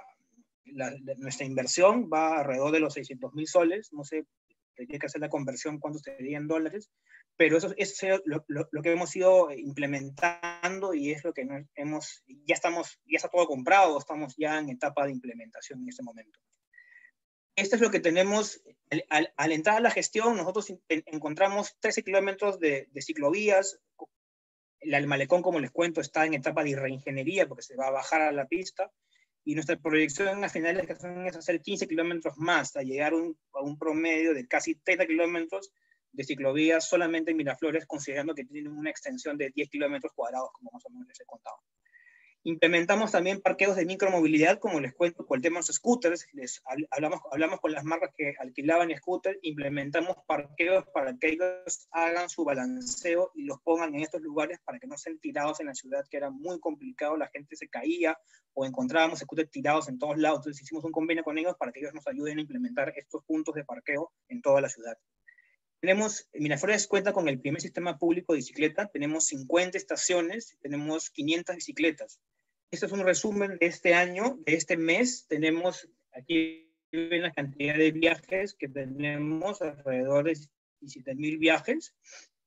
nuestra inversión. Va alrededor de los 600.000 soles, no sé, tendría que hacer la conversión cuánto sería en dólares, pero eso es lo que hemos ido implementando, y es lo que ya está todo comprado, estamos ya en etapa de implementación en este momento. Esto es lo que tenemos. Al entrar a la gestión, nosotros encontramos 13 kilómetros de ciclovías. El malecón, como les cuento, está en etapa de reingeniería porque se va a bajar a la pista. Y nuestra proyección a finales de gestión es hacer 15 kilómetros más, a llegar a un promedio de casi 30 kilómetros de ciclovías solamente en Miraflores, considerando que tienen una extensión de 10 kilómetros cuadrados, como más o menos les he contado. Implementamos también parqueos de micromovilidad, como les cuento, con el tema de los scooters. Hablamos con las marcas que alquilaban scooters, implementamos parqueos para que ellos hagan su balanceo y los pongan en estos lugares para que no sean tirados en la ciudad, que era muy complicado, la gente se caía o encontrábamos scooters tirados en todos lados. Entonces hicimos un convenio con ellos para que ellos nos ayuden a implementar estos puntos de parqueo en toda la ciudad. Miraflores cuenta con el primer sistema público de bicicleta, tenemos 50 estaciones, tenemos 500 bicicletas. Este es un resumen de este año, de este mes. Tenemos aquí la cantidad de viajes que tenemos, alrededor de 17.000 viajes.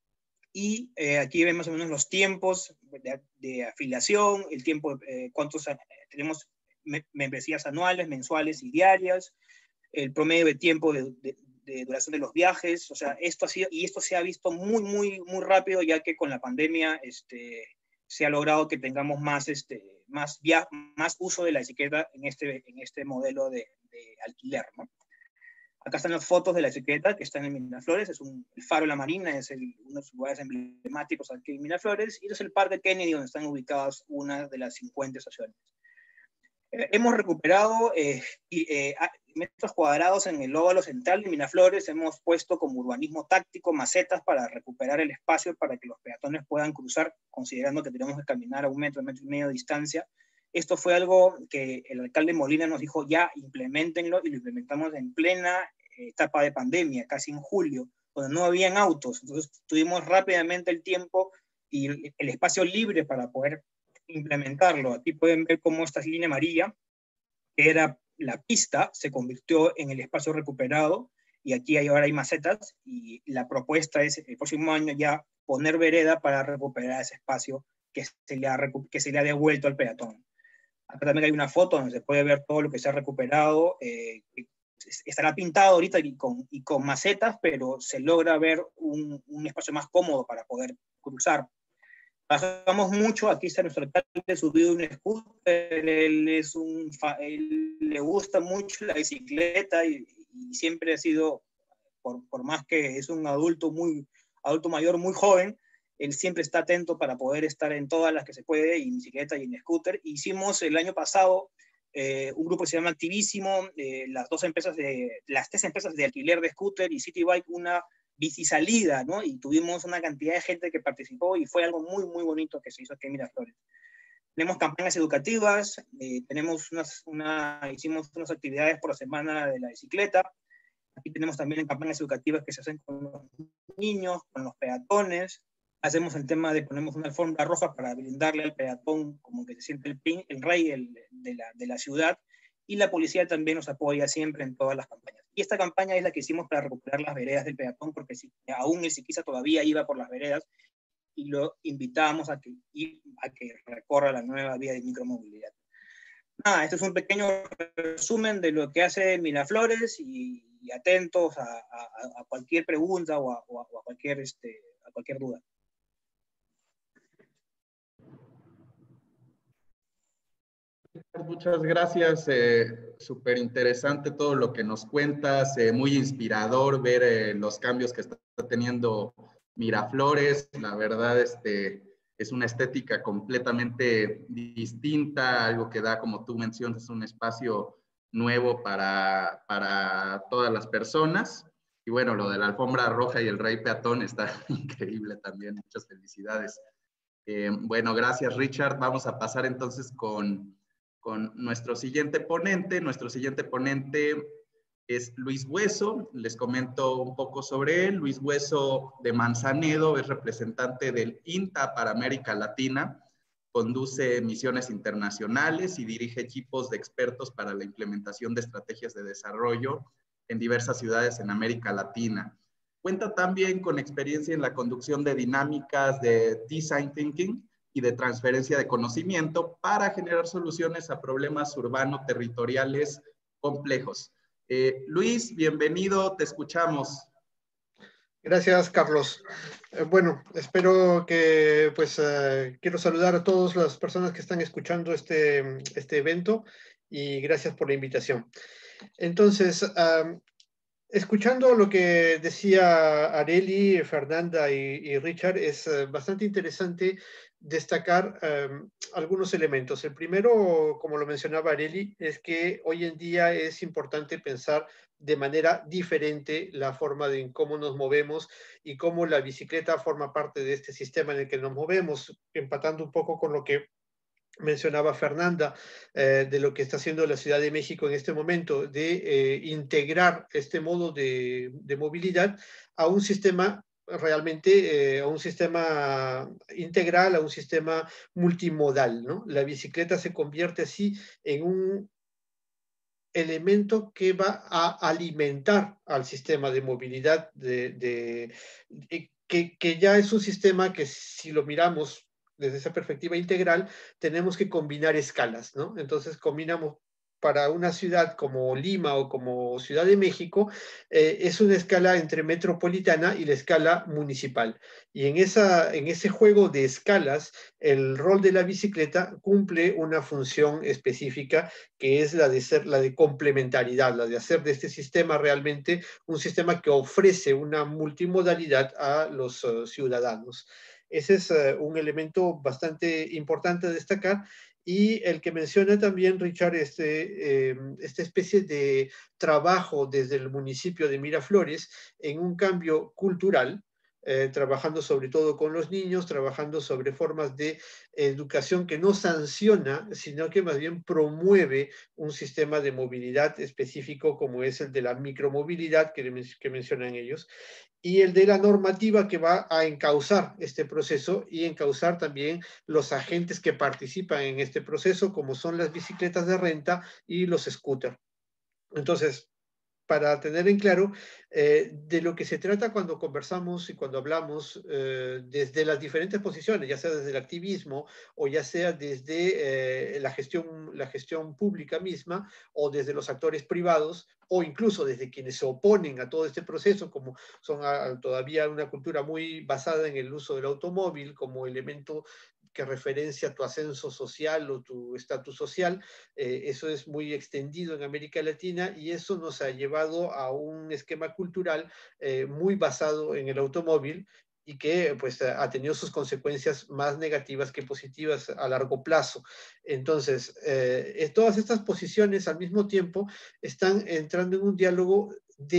Y aquí vemos más o menos los tiempos de afiliación, el tiempo, cuántos tenemos membresías anuales, mensuales y diarias, el promedio de tiempo de duración de los viajes. O sea, esto se ha visto muy rápido, ya que con la pandemia se ha logrado que tengamos más uso de la bicicleta en este modelo de alquiler, ¿no? Acá están las fotos de la bicicleta que están en Miraflores. El Faro de la Marina es uno de los lugares emblemáticos aquí en Miraflores, y es el Parque Kennedy, donde están ubicadas una de las 50 estaciones. Hemos recuperado metros cuadrados en el óvalo central de Miraflores. Hemos puesto como urbanismo táctico macetas para recuperar el espacio para que los peatones puedan cruzar, considerando que tenemos que caminar a 1 metro, 1,5 metros de distancia. Esto fue algo que el alcalde Molina nos dijo, ya, implementenlo, y lo implementamos en plena etapa de pandemia, casi en julio, donde no habían autos. Entonces tuvimos rápidamente el tiempo y el espacio libre para poder implementarlo. Aquí pueden ver cómo esta línea amarilla, que era la pista, se convirtió en el espacio recuperado, y aquí ahora hay macetas, y la propuesta es el próximo año ya poner vereda para recuperar ese espacio que se le ha devuelto al peatón. Acá también hay una foto donde se puede ver todo lo que se ha recuperado. Estará pintado ahorita y con macetas, pero se logra ver un espacio más cómodo para poder cruzar. Trabajamos mucho, aquí está nuestro alcalde subido un scooter, él le gusta mucho la bicicleta y siempre ha sido, por más que es un adulto mayor muy joven, él siempre está atento para poder estar en todas las que se puede, y en bicicleta y en scooter. Hicimos el año pasado un grupo que se llama Activísimo, las 3 empresas de alquiler de scooter y City Bike, una bicisalida, ¿no? Y tuvimos una cantidad de gente que participó y fue algo muy bonito que se hizo aquí en Miraflores. Tenemos campañas educativas, hicimos unas actividades por la semana de la bicicleta. Aquí tenemos también campañas educativas que se hacen con los niños, con los peatones. Hacemos el tema de ponemos una alfombra roja para brindarle al peatón como que se siente el rey de la ciudad, y la policía también nos apoya siempre en todas las campañas. Y esta campaña es la que hicimos para recuperar las veredas del peatón, porque aún el ciclista todavía iba por las veredas, y lo invitábamos a que recorra la nueva vía de micromovilidad. Nada, este es un pequeño resumen de lo que hace Miraflores, y atentos a cualquier pregunta o a cualquier duda. Muchas gracias, súper interesante todo lo que nos cuentas, muy inspirador ver los cambios que está teniendo Miraflores. La verdad, es una estética completamente distinta, algo que da, como tú mencionas, un espacio nuevo para todas las personas. Y bueno, lo de la alfombra roja y el rey peatón está increíble también. Muchas felicidades. Bueno, gracias, Richard. Vamos a pasar entonces con nuestro siguiente ponente. Nuestro siguiente ponente es Luis Hueso. Les comento un poco sobre él. Luis Hueso de Manzanedo es representante del INTA para América Latina, conduce misiones internacionales y dirige equipos de expertos para la implementación de estrategias de desarrollo en diversas ciudades en América Latina. Cuenta también con experiencia en la conducción de dinámicas de design thinking y de transferencia de conocimiento para generar soluciones a problemas urbano-territoriales complejos. Luis, bienvenido, te escuchamos. Gracias, Carlos. Bueno, espero que, quiero saludar a todas las personas que están escuchando este evento, y gracias por la invitación. Entonces, escuchando lo que decía Arely, Fernanda y Richard, es bastante interesante destacar algunos elementos. El primero, como lo mencionaba Arely, es que hoy en día es importante pensar de manera diferente la forma de cómo nos movemos y cómo la bicicleta forma parte de este sistema en el que nos movemos, empatando un poco con lo que mencionaba Fernanda, de lo que está haciendo la Ciudad de México en este momento, de integrar este modo de movilidad a un sistema realmente, a un sistema integral, a un sistema multimodal, ¿no? La bicicleta se convierte así en un elemento que va a alimentar al sistema de movilidad que ya es un sistema que, si lo miramos desde esa perspectiva integral, tenemos que combinar escalas, ¿no? Entonces combinamos para una ciudad como Lima o como Ciudad de México, es una escala entre metropolitana y la escala municipal. Y en ese juego de escalas, el rol de la bicicleta cumple una función específica, que es la de complementariedad, la de hacer de este sistema realmente un sistema que ofrece una multimodalidad a los ciudadanos. Ese es un elemento bastante importante a destacar. Y el que menciona también, Richard, esta especie de trabajo desde el municipio de Miraflores en un cambio cultural, trabajando sobre todo con los niños, trabajando sobre formas de educación que no sanciona, sino que más bien promueve un sistema de movilidad específico como es el de la micromovilidad que mencionan ellos, y el de la normativa que va a encauzar este proceso y encauzar también los agentes que participan en este proceso, como son las bicicletas de renta y los scooters. Entonces, para tener en claro de lo que se trata cuando conversamos y cuando hablamos desde las diferentes posiciones, ya sea desde el activismo o ya sea desde la gestión pública misma o desde los actores privados o incluso desde quienes se oponen a todo este proceso, como son todavía una cultura muy basada en el uso del automóvil como elemento que referencia tu ascenso social o tu estatus social. Eso es muy extendido en América Latina y eso nos ha llevado a un esquema cultural muy basado en el automóvil y que pues ha tenido sus consecuencias más negativas que positivas a largo plazo. Entonces, todas estas posiciones al mismo tiempo están entrando en un diálogo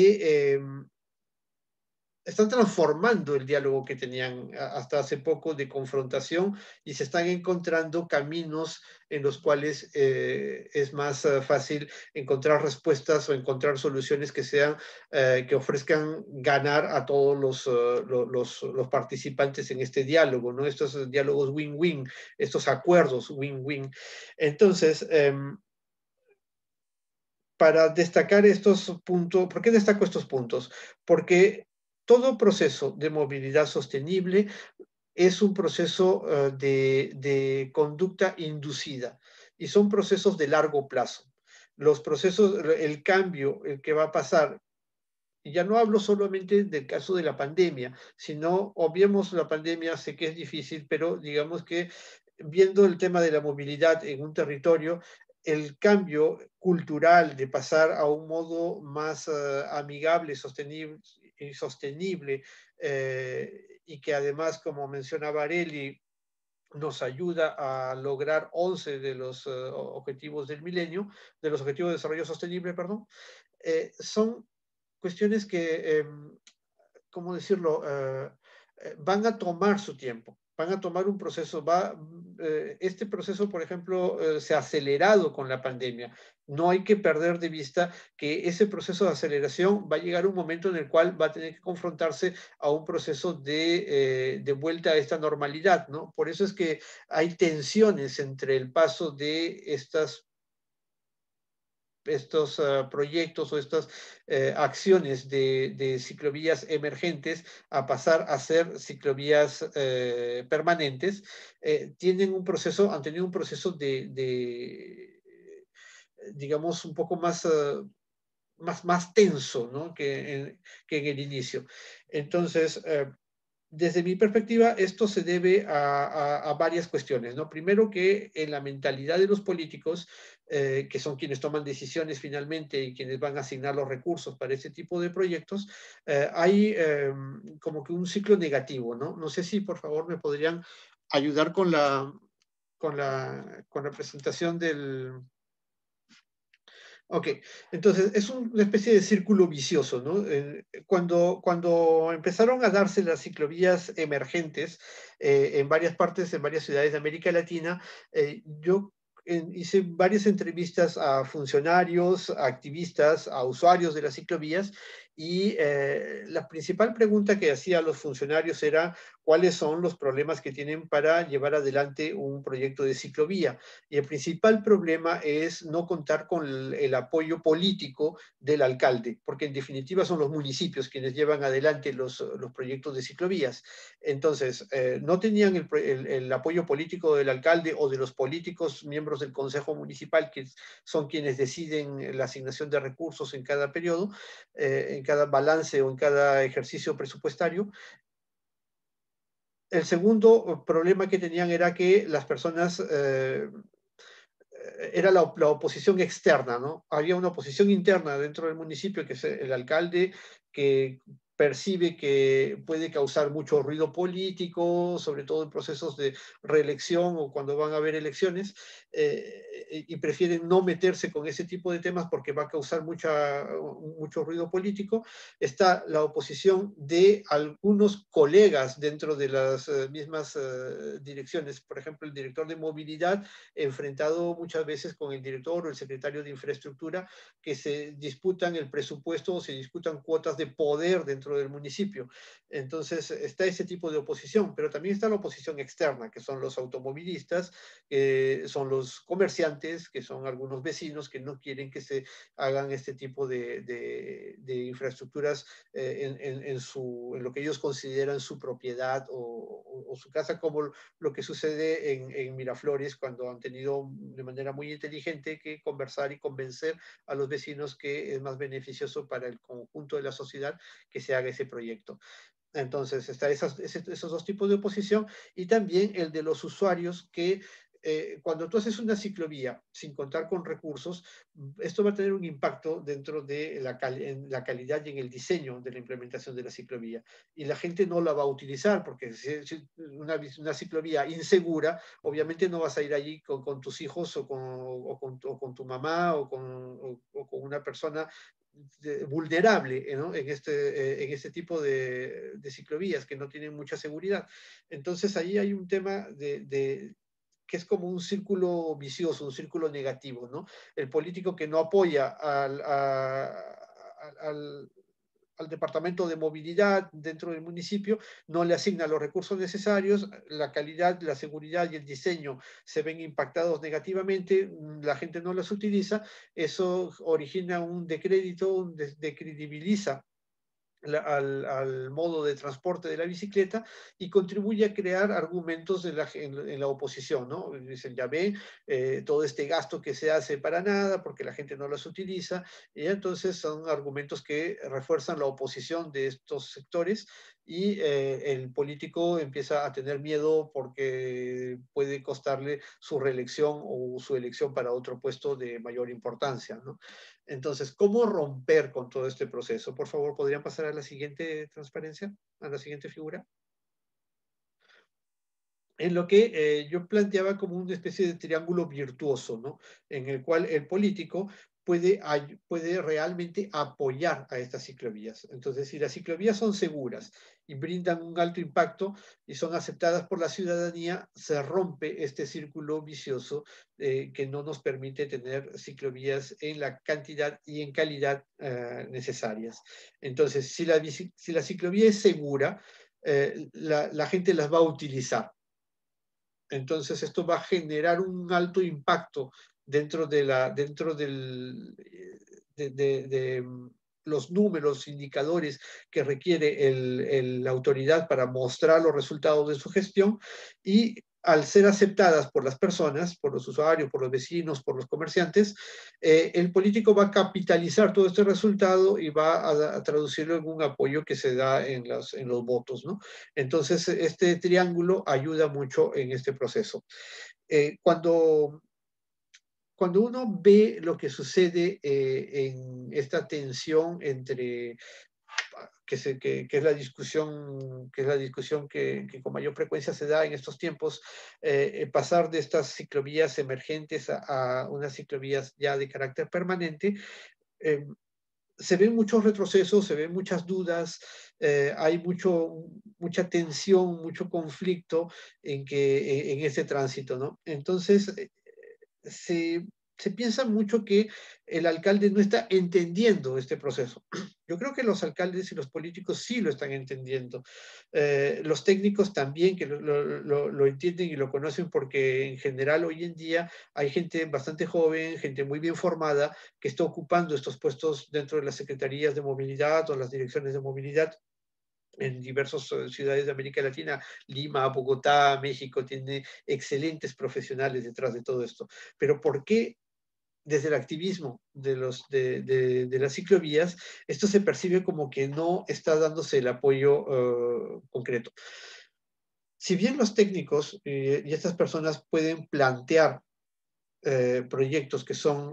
están transformando el diálogo que tenían hasta hace poco de confrontación y se están encontrando caminos en los cuales es más fácil encontrar respuestas o encontrar soluciones que sean, que ofrezcan ganar a todos los participantes en este diálogo, ¿no? Estos diálogos win-win, estos acuerdos win-win. Entonces, para destacar estos puntos, ¿por qué destaco estos puntos? Porque todo proceso de movilidad sostenible es un proceso de conducta inducida y son procesos de largo plazo. Los procesos, el cambio que va a pasar, y ya no hablo solamente del caso de la pandemia, sino obviemos la pandemia, sé que es difícil, pero digamos que viendo el tema de la movilidad en un territorio, el cambio cultural de pasar a un modo más amigable, sostenible y que además, como mencionaba Arely, nos ayuda a lograr 11 de los objetivos del milenio, de los objetivos de desarrollo sostenible, perdón, son cuestiones que, ¿cómo decirlo? Van a tomar su tiempo, van a tomar un proceso. Este proceso, por ejemplo, se ha acelerado con la pandemia. No hay que perder de vista que ese proceso de aceleración va a llegar a un momento en el cual va a tener que confrontarse a un proceso de vuelta a esta normalidad, ¿no? Por eso es que hay tensiones entre el paso de estos proyectos o estas acciones de ciclovías emergentes a pasar a ser ciclovías permanentes, han tenido un proceso digamos, un poco más tenso, ¿no? que en el inicio. Entonces, desde mi perspectiva, esto se debe a varias cuestiones, ¿no? Primero, que en la mentalidad de los políticos, que son quienes toman decisiones finalmente y quienes van a asignar los recursos para ese tipo de proyectos, hay como que un ciclo negativo, ¿no? No sé si por favor me podrían ayudar con la presentación del... Ok, entonces es una especie de círculo vicioso, ¿no? Cuando empezaron a darse las ciclovías emergentes en varias partes, en varias ciudades de América Latina, yo hice varias entrevistas a funcionarios, a activistas, a usuarios de las ciclovías, y la principal pregunta que hacía a los funcionarios era cuáles son los problemas que tienen para llevar adelante un proyecto de ciclovía. Y el principal problema es no contar con el apoyo político del alcalde, porque en definitiva son los municipios quienes llevan adelante los proyectos de ciclovías. Entonces, no tenían el apoyo político del alcalde o de los políticos miembros del Consejo Municipal, que son quienes deciden la asignación de recursos en cada periodo, en cada balance o en cada ejercicio presupuestario. El segundo problema que tenían era que las personas... era la oposición externa, ¿no? Había una oposición interna dentro del municipio, que es el alcalde, que percibe que puede causar mucho ruido político, sobre todo en procesos de reelección o cuando van a haber elecciones, y prefieren no meterse con ese tipo de temas porque va a causar mucho ruido político. Está la oposición de algunos colegas dentro de las mismas direcciones, por ejemplo, el director de movilidad, enfrentado muchas veces con el director o el secretario de infraestructura, que se disputan el presupuesto o se disputan cuotas de poder dentro del municipio. Entonces está ese tipo de oposición, pero también está la oposición externa, que son los automovilistas, que son los comerciantes, que son algunos vecinos que no quieren que se hagan este tipo de infraestructuras en lo que ellos consideran su propiedad o su casa, como lo que sucede en Miraflores, cuando han tenido de manera muy inteligente que conversar y convencer a los vecinos que es más beneficioso para el conjunto de la sociedad que se haga ese proyecto. Entonces, está esos dos tipos de oposición, y también el de los usuarios que cuando tú haces una ciclovía sin contar con recursos, esto va a tener un impacto dentro de en la calidad y en el diseño de la implementación de la ciclovía. Y la gente no la va a utilizar porque si una ciclovía insegura, obviamente no vas a ir allí con tus hijos o con tu mamá o con una persona vulnerable, ¿no? en este tipo de ciclovías que no tienen mucha seguridad. Entonces ahí hay un tema que es como un círculo vicioso, un círculo negativo, ¿no? El político que no apoya al departamento de movilidad dentro del municipio, no le asigna los recursos necesarios, la calidad, la seguridad y el diseño se ven impactados negativamente, la gente no los utiliza, eso origina un descrédito, descredibiliza al modo de transporte de la bicicleta y contribuye a crear argumentos en la oposición, ¿no? Dicen, ya ven, todo este gasto que se hace para nada porque la gente no las utiliza, y entonces son argumentos que refuerzan la oposición de estos sectores, y el político empieza a tener miedo porque puede costarle su reelección o su elección para otro puesto de mayor importancia, ¿no? Entonces, ¿cómo romper con todo este proceso? Por favor, ¿podrían pasar a la siguiente transparencia, a la siguiente figura? En lo que yo planteaba como una especie de triángulo virtuoso, ¿no? En el cual el político puede realmente apoyar a estas ciclovías. Entonces, si las ciclovías son seguras y brindan un alto impacto y son aceptadas por la ciudadanía, se rompe este círculo vicioso que no nos permite tener ciclovías en la cantidad y en calidad necesarias. Entonces, si la ciclovía es segura, la gente las va a utilizar. Entonces esto va a generar un alto impacto dentro de los números, indicadores que requiere la autoridad para mostrar los resultados de su gestión, y al ser aceptadas por las personas, por los usuarios, por los vecinos, por los comerciantes, el político va a capitalizar todo este resultado y va a traducirlo en un apoyo que se da en los votos, ¿no? Entonces, este triángulo ayuda mucho en este proceso. Cuando uno ve lo que sucede en esta tensión entre es la discusión, que con mayor frecuencia se da en estos tiempos, pasar de estas ciclovías emergentes a unas ciclovías ya de carácter permanente. Se ven muchos retrocesos, se ven muchas dudas, hay mucha tensión, mucho conflicto en ese tránsito, ¿no? Entonces, se piensa mucho que el alcalde no está entendiendo este proceso. Yo creo que los alcaldes y los políticos sí lo están entendiendo. Los técnicos también que lo entienden y lo conocen, porque en general hoy en día hay gente bastante joven, gente muy bien formada, que está ocupando estos puestos dentro de las secretarías de movilidad o las direcciones de movilidad en diversas ciudades de América Latina. Lima, Bogotá, México, tiene excelentes profesionales detrás de todo esto. Pero ¿por qué desde el activismo de las ciclovías esto se percibe como que no está dándose el apoyo concreto? Si bien los técnicos y estas personas pueden plantear proyectos que son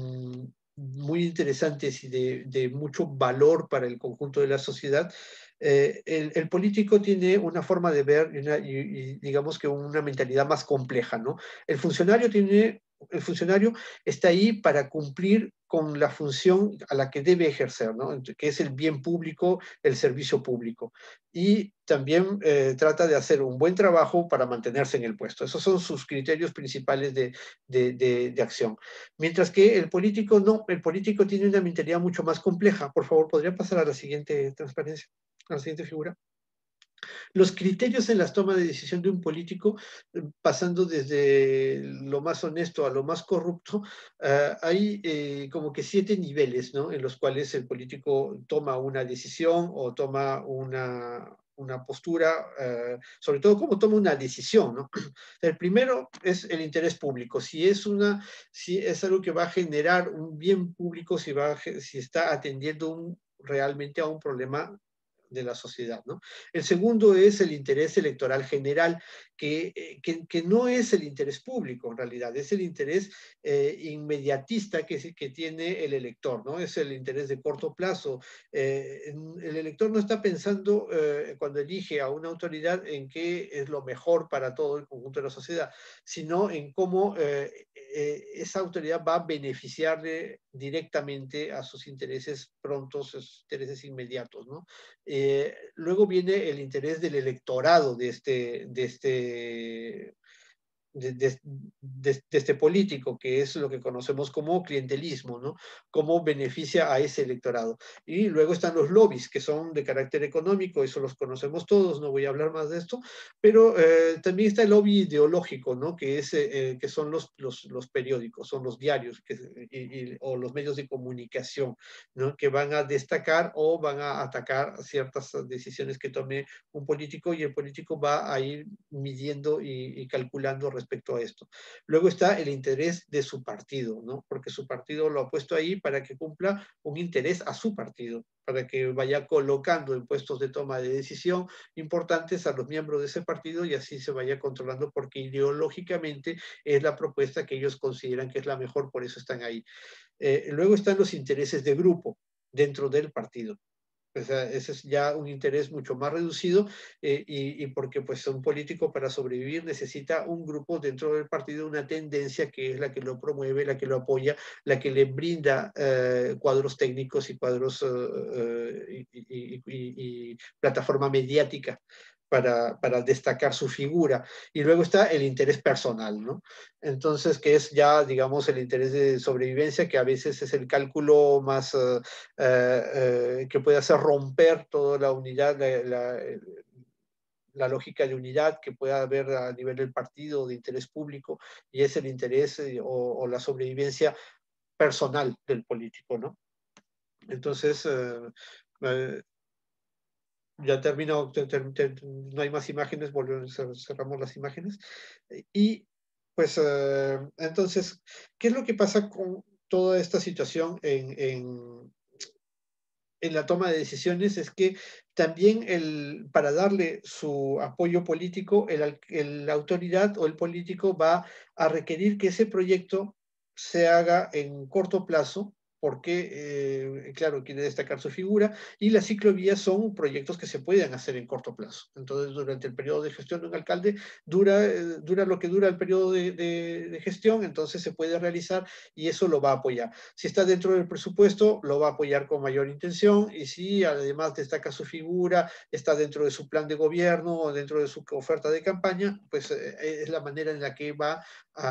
muy interesantes y de mucho valor para el conjunto de la sociedad, el político tiene una forma de ver y digamos que una mentalidad más compleja, ¿no? El funcionario está ahí para cumplir con la función a la que debe ejercer, ¿no? Que es el bien público, el servicio público. Y también trata de hacer un buen trabajo para mantenerse en el puesto. Esos son sus criterios principales de acción. Mientras que el político no, el político tiene una mentalidad mucho más compleja. Por favor, ¿podría pasar a la siguiente transparencia, a la siguiente figura? Los criterios en las tomas de decisión de un político, pasando desde lo más honesto a lo más corrupto, hay como que 7 niveles, ¿no?, en los cuales el político toma una decisión o toma una postura, sobre todo cómo toma una decisión, ¿no? El primero es el interés público. Si es algo que va a generar un bien público, si está atendiendo realmente a un problema de la sociedad, ¿no? El segundo es el interés electoral general, que no es el interés público en realidad, es el interés inmediatista que tiene el elector, ¿no? Es el interés de corto plazo. El elector no está pensando cuando elige a una autoridad en qué es lo mejor para todo el conjunto de la sociedad, sino en cómo esa autoridad va a beneficiarle directamente a sus intereses prontos, sus intereses inmediatos, ¿no? Luego viene el interés del electorado de este político, que es lo que conocemos como clientelismo, ¿no? Cómo beneficia a ese electorado. Y luego están los lobbies, que son de carácter económico, eso los conocemos todos, no voy a hablar más de esto, pero también está el lobby ideológico, ¿no? Que son los periódicos, son los diarios o los medios de comunicación, ¿no?, que van a destacar o van a atacar ciertas decisiones que tome un político, y el político va a ir midiendo y calculando respecto a esto. Luego está el interés de su partido, ¿no? Porque su partido lo ha puesto ahí para que cumpla un interés a su partido, para que vaya colocando en puestos de toma de decisión importantes a los miembros de ese partido, y así se vaya controlando, porque ideológicamente es la propuesta que ellos consideran que es la mejor, por eso están ahí. Luego están los intereses de grupo dentro del partido. O sea, ese es ya un interés mucho más reducido, y porque pues un político, para sobrevivir, necesita un grupo dentro del partido, una tendencia que es la que lo promueve, la que lo apoya, la que le brinda cuadros técnicos y cuadros y plataforma mediática para destacar su figura. Y luego está el interés personal, ¿no? Entonces, que es ya, digamos, el interés de sobrevivencia, que a veces es el cálculo más que puede hacer romper toda la unidad, la lógica de unidad que pueda haber a nivel del partido, de interés público, y es el interés o la sobrevivencia personal del político, ¿no? Entonces, ya termino, no hay más imágenes, cerramos las imágenes. Y pues entonces, ¿qué es lo que pasa con toda esta situación en la toma de decisiones? Es que también para darle su apoyo político, la autoridad o el político va a requerir que ese proyecto se haga en corto plazo, porque, claro, quiere destacar su figura, y las ciclovías son proyectos que se pueden hacer en corto plazo. Entonces, durante el periodo de gestión de un alcalde, dura lo que dura el periodo de gestión, entonces se puede realizar y eso lo va a apoyar. Si está dentro del presupuesto, lo va a apoyar con mayor intención, y si además destaca su figura, está dentro de su plan de gobierno o dentro de su oferta de campaña, pues es la manera en la que va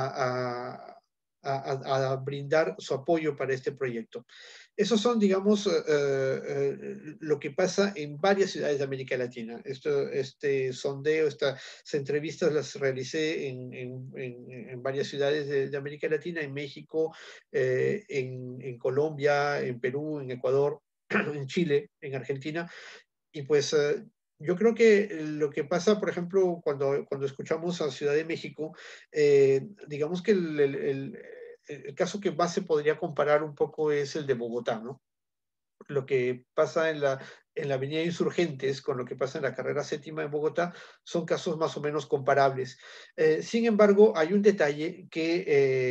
a brindar su apoyo para este proyecto. Esos son, digamos, lo que pasa en varias ciudades de América Latina. Este sondeo, estas entrevistas las realicé en varias ciudades de América Latina, en México, en Colombia, en Perú, en Ecuador, en Chile, en Argentina, y pues yo creo que lo que pasa, por ejemplo, cuando escuchamos a Ciudad de México, digamos que el caso que más se podría comparar un poco es el de Bogotá, ¿no? Lo que pasa en la Avenida Insurgentes con lo que pasa en la carrera séptima en Bogotá son casos más o menos comparables. Sin embargo, hay un detalle que,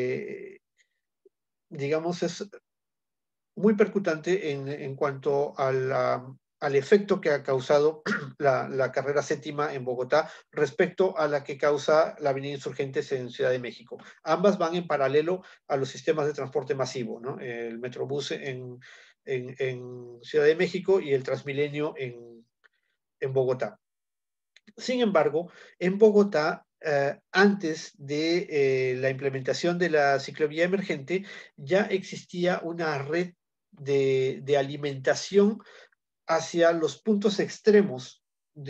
digamos, es muy percutante en cuanto al efecto que ha causado la carrera séptima en Bogotá respecto a la que causa la Avenida Insurgentes en Ciudad de México. Ambas van en paralelo a los sistemas de transporte masivo, ¿no? El Metrobús en Ciudad de México y el Transmilenio en Bogotá. Sin embargo, en Bogotá, antes de la implementación de la ciclovía emergente, ya existía una red de alimentación hacia los puntos extremos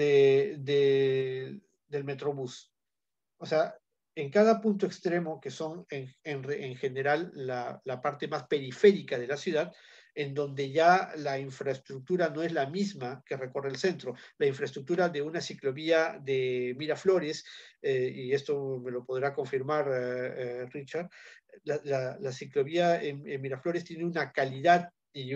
del Metrobús. O sea, en cada punto extremo, que son en general la parte más periférica de la ciudad, en donde ya la infraestructura no es la misma que recorre el centro. La infraestructura de una ciclovía de Miraflores, y esto me lo podrá confirmar Richard, la ciclovía en Miraflores tiene una calidad y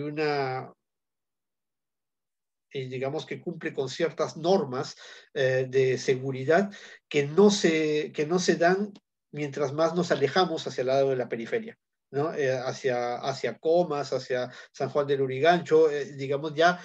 digamos que cumple con ciertas normas de seguridad que no se dan mientras más nos alejamos hacia el lado de la periferia, ¿no? Hacia Comas, hacia San Juan del Urigancho, digamos ya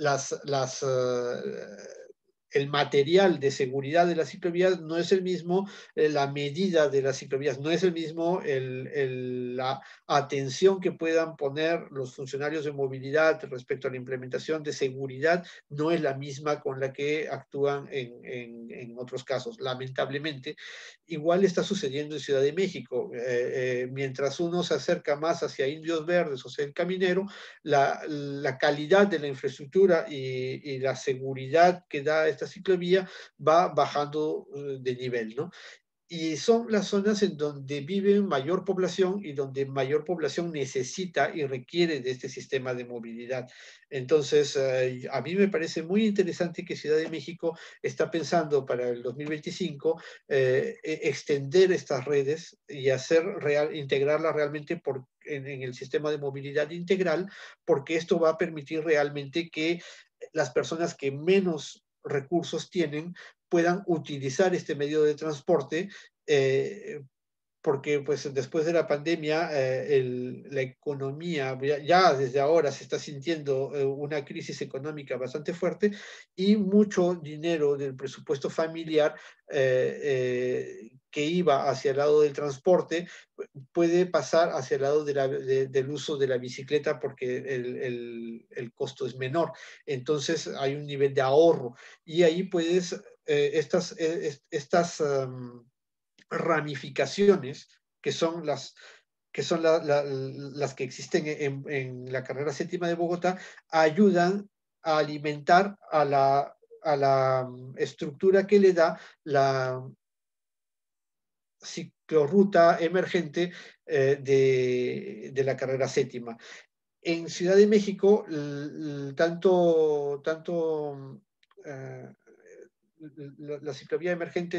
el material de seguridad de las ciclovías no es el mismo, la medida de las ciclovías no es el mismo, la atención que puedan poner los funcionarios de movilidad respecto a la implementación de seguridad no es la misma con la que actúan en otros casos. Lamentablemente, igual está sucediendo en Ciudad de México. Mientras uno se acerca más hacia Indios Verdes o hacia el Caminero, la calidad de la infraestructura y la seguridad que da esta ciclovía va bajando de nivel, ¿no? Y son las zonas en donde vive mayor población y donde mayor población necesita y requiere de este sistema de movilidad. Entonces, a mí me parece muy interesante que Ciudad de México está pensando para el 2025 extender estas redes y integrarlas realmente en el sistema de movilidad integral, porque esto va a permitir realmente que las personas que menos recursos tienen puedan utilizar este medio de transporte, porque pues después de la pandemia la economía ya desde ahora se está sintiendo una crisis económica bastante fuerte y mucho dinero del presupuesto familiar que iba hacia el lado del transporte puede pasar hacia el lado del uso de la bicicleta porque el costo es menor. Entonces hay un nivel de ahorro y ahí puedes estas ramificaciones las que existen en la carrera séptima de Bogotá, ayudan a alimentar a la estructura que le da la ciclorruta emergente de la carrera séptima. En Ciudad de México, la ciclovía emergente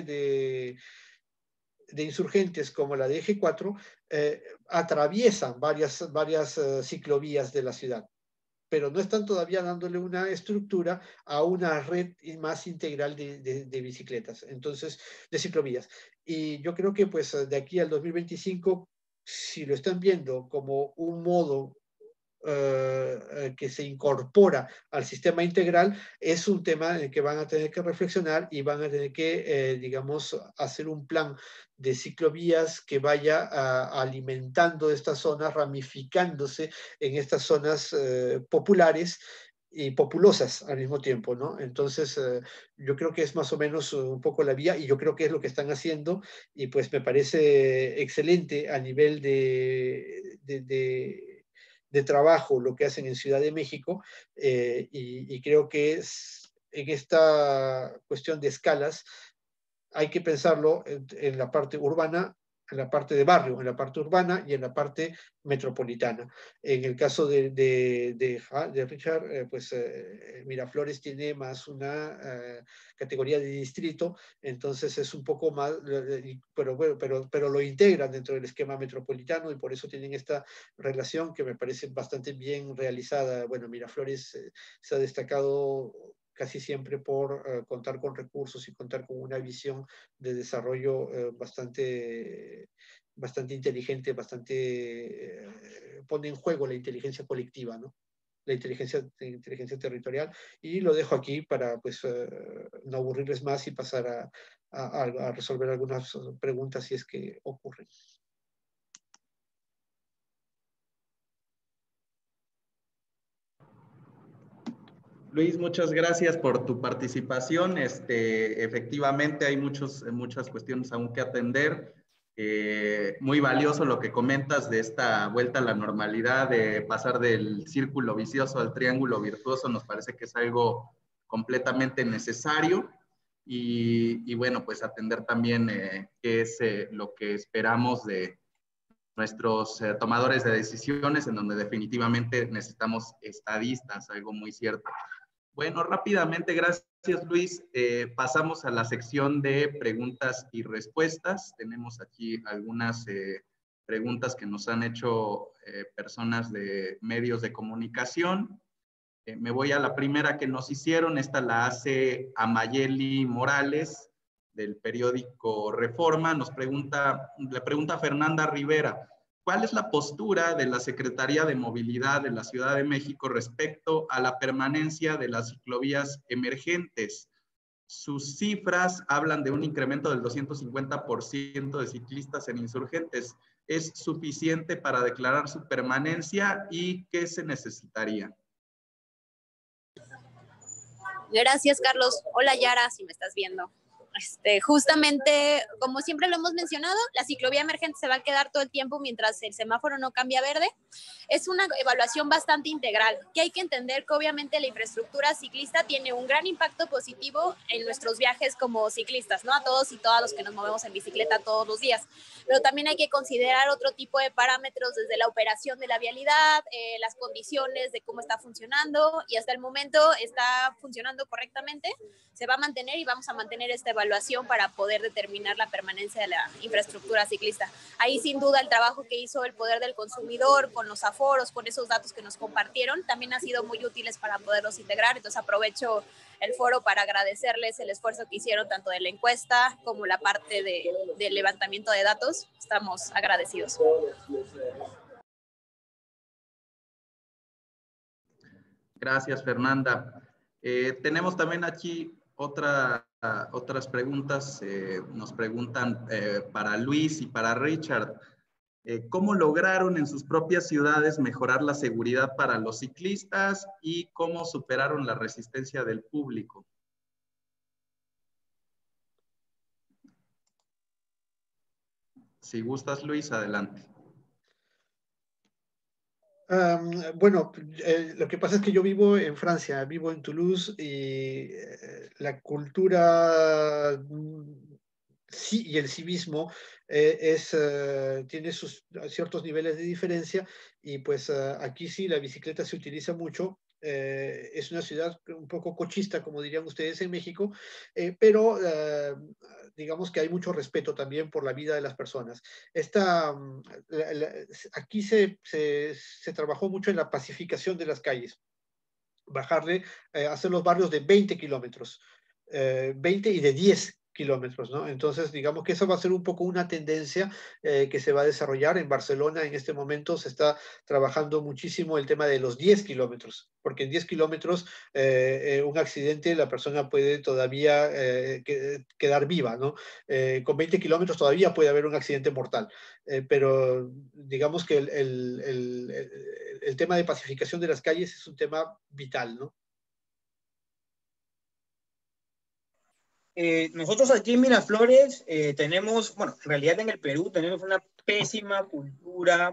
de Insurgentes como la de Eje 4 atraviesan varias ciclovías de la ciudad, pero no están todavía dándole una estructura a una red más integral de bicicletas, entonces, de ciclovías. Y yo creo que pues de aquí al 2025, si lo están viendo como un modo que se incorpora al sistema integral, es un tema en el que van a tener que reflexionar y van a tener que, digamos, hacer un plan de ciclovías que vaya alimentando estas zonas, ramificándose en estas zonas populares y populosas al mismo tiempo, ¿no? Entonces, yo creo que es más o menos un poco la vía, y yo creo que es lo que están haciendo, y pues me parece excelente a nivel de trabajo lo que hacen en Ciudad de México, y creo que es, en esta cuestión de escalas hay que pensarlo en la parte urbana, en la parte de barrio, en la parte urbana y en la parte metropolitana. En el caso de Richard, pues Miraflores tiene más una categoría de distrito, entonces es un poco más, pero, bueno, pero lo integran dentro del esquema metropolitano, y por eso tienen esta relación que me parece bastante bien realizada. Bueno, Miraflores se ha destacado casi siempre por contar con recursos y contar con una visión de desarrollo bastante inteligente, pone en juego la inteligencia colectiva, ¿no? La inteligencia territorial. Y lo dejo aquí para pues, no aburrirles más y pasar a resolver algunas preguntas si es que ocurren. Luis, muchas gracias por tu participación. Efectivamente, hay muchas cuestiones aún que atender. Muy valioso lo que comentas de esta vuelta a la normalidad, de pasar del círculo vicioso al triángulo virtuoso. Nos parece que es algo completamente necesario. Y bueno, pues atender también qué es lo que esperamos de nuestros tomadores de decisiones, en donde definitivamente necesitamos estadistas, algo muy cierto. Bueno, rápidamente, gracias Luis. Pasamos a la sección de preguntas y respuestas. Tenemos aquí algunas preguntas que nos han hecho personas de medios de comunicación. Me voy a la primera que nos hicieron. Esta la hace Amayeli Morales, del periódico Reforma. Le pregunta Fernanda Rivera: ¿cuál es la postura de la Secretaría de Movilidad de la Ciudad de México respecto a la permanencia de las ciclovías emergentes? Sus cifras hablan de un incremento del 250% de ciclistas en Insurgentes. ¿Es suficiente para declarar su permanencia y qué se necesitaría? Gracias, Carlos. Hola, Yara, si me estás viendo. Justamente, como siempre lo hemos mencionado, la ciclovía emergente se va a quedar todo el tiempo mientras el semáforo no cambia a verde. Es una evaluación bastante integral, que hay que entender que obviamente la infraestructura ciclista tiene un gran impacto positivo en nuestros viajes como ciclistas, ¿no? A todos y todas los que nos movemos en bicicleta todos los días. Pero también hay que considerar otro tipo de parámetros desde la operación de la vialidad, las condiciones de cómo está funcionando, y hasta el momento está funcionando correctamente. Se va a mantener y vamos a mantener esta evaluación para poder determinar la permanencia de la infraestructura ciclista. Ahí sin duda el trabajo que hizo el Poder del Consumidor con los aforos, con esos datos que nos compartieron, también ha sido muy útiles para poderlos integrar. Entonces aprovecho el foro para agradecerles el esfuerzo que hicieron tanto de la encuesta como la parte de levantamiento de datos. Estamos agradecidos. Gracias, Fernanda. Tenemos también aquí otras preguntas. Nos preguntan para Luis y para Richard. ¿Cómo lograron en sus propias ciudades mejorar la seguridad para los ciclistas y cómo superaron la resistencia del público? Si gustas, Luis, adelante. Bueno, lo que pasa es que yo vivo en Francia, vivo en Toulouse, y la cultura sí, y el civismo tiene ciertos niveles de diferencia, y pues aquí sí la bicicleta se utiliza mucho. Es una ciudad un poco cochista, como dirían ustedes en México, pero digamos que hay mucho respeto también por la vida de las personas. Aquí se trabajó mucho en la pacificación de las calles, hacer los barrios de 20 kilómetros, 20 y de 10 kilómetros, ¿no? Entonces, digamos que eso va a ser un poco una tendencia que se va a desarrollar. En Barcelona en este momento se está trabajando muchísimo el tema de los 10 kilómetros, porque en 10 kilómetros un accidente la persona puede todavía quedar viva, ¿no? Con 20 kilómetros todavía puede haber un accidente mortal, pero digamos que el tema de pacificación de las calles es un tema vital, ¿no? Nosotros aquí en Miraflores tenemos, bueno, en realidad en el Perú tenemos una pésima cultura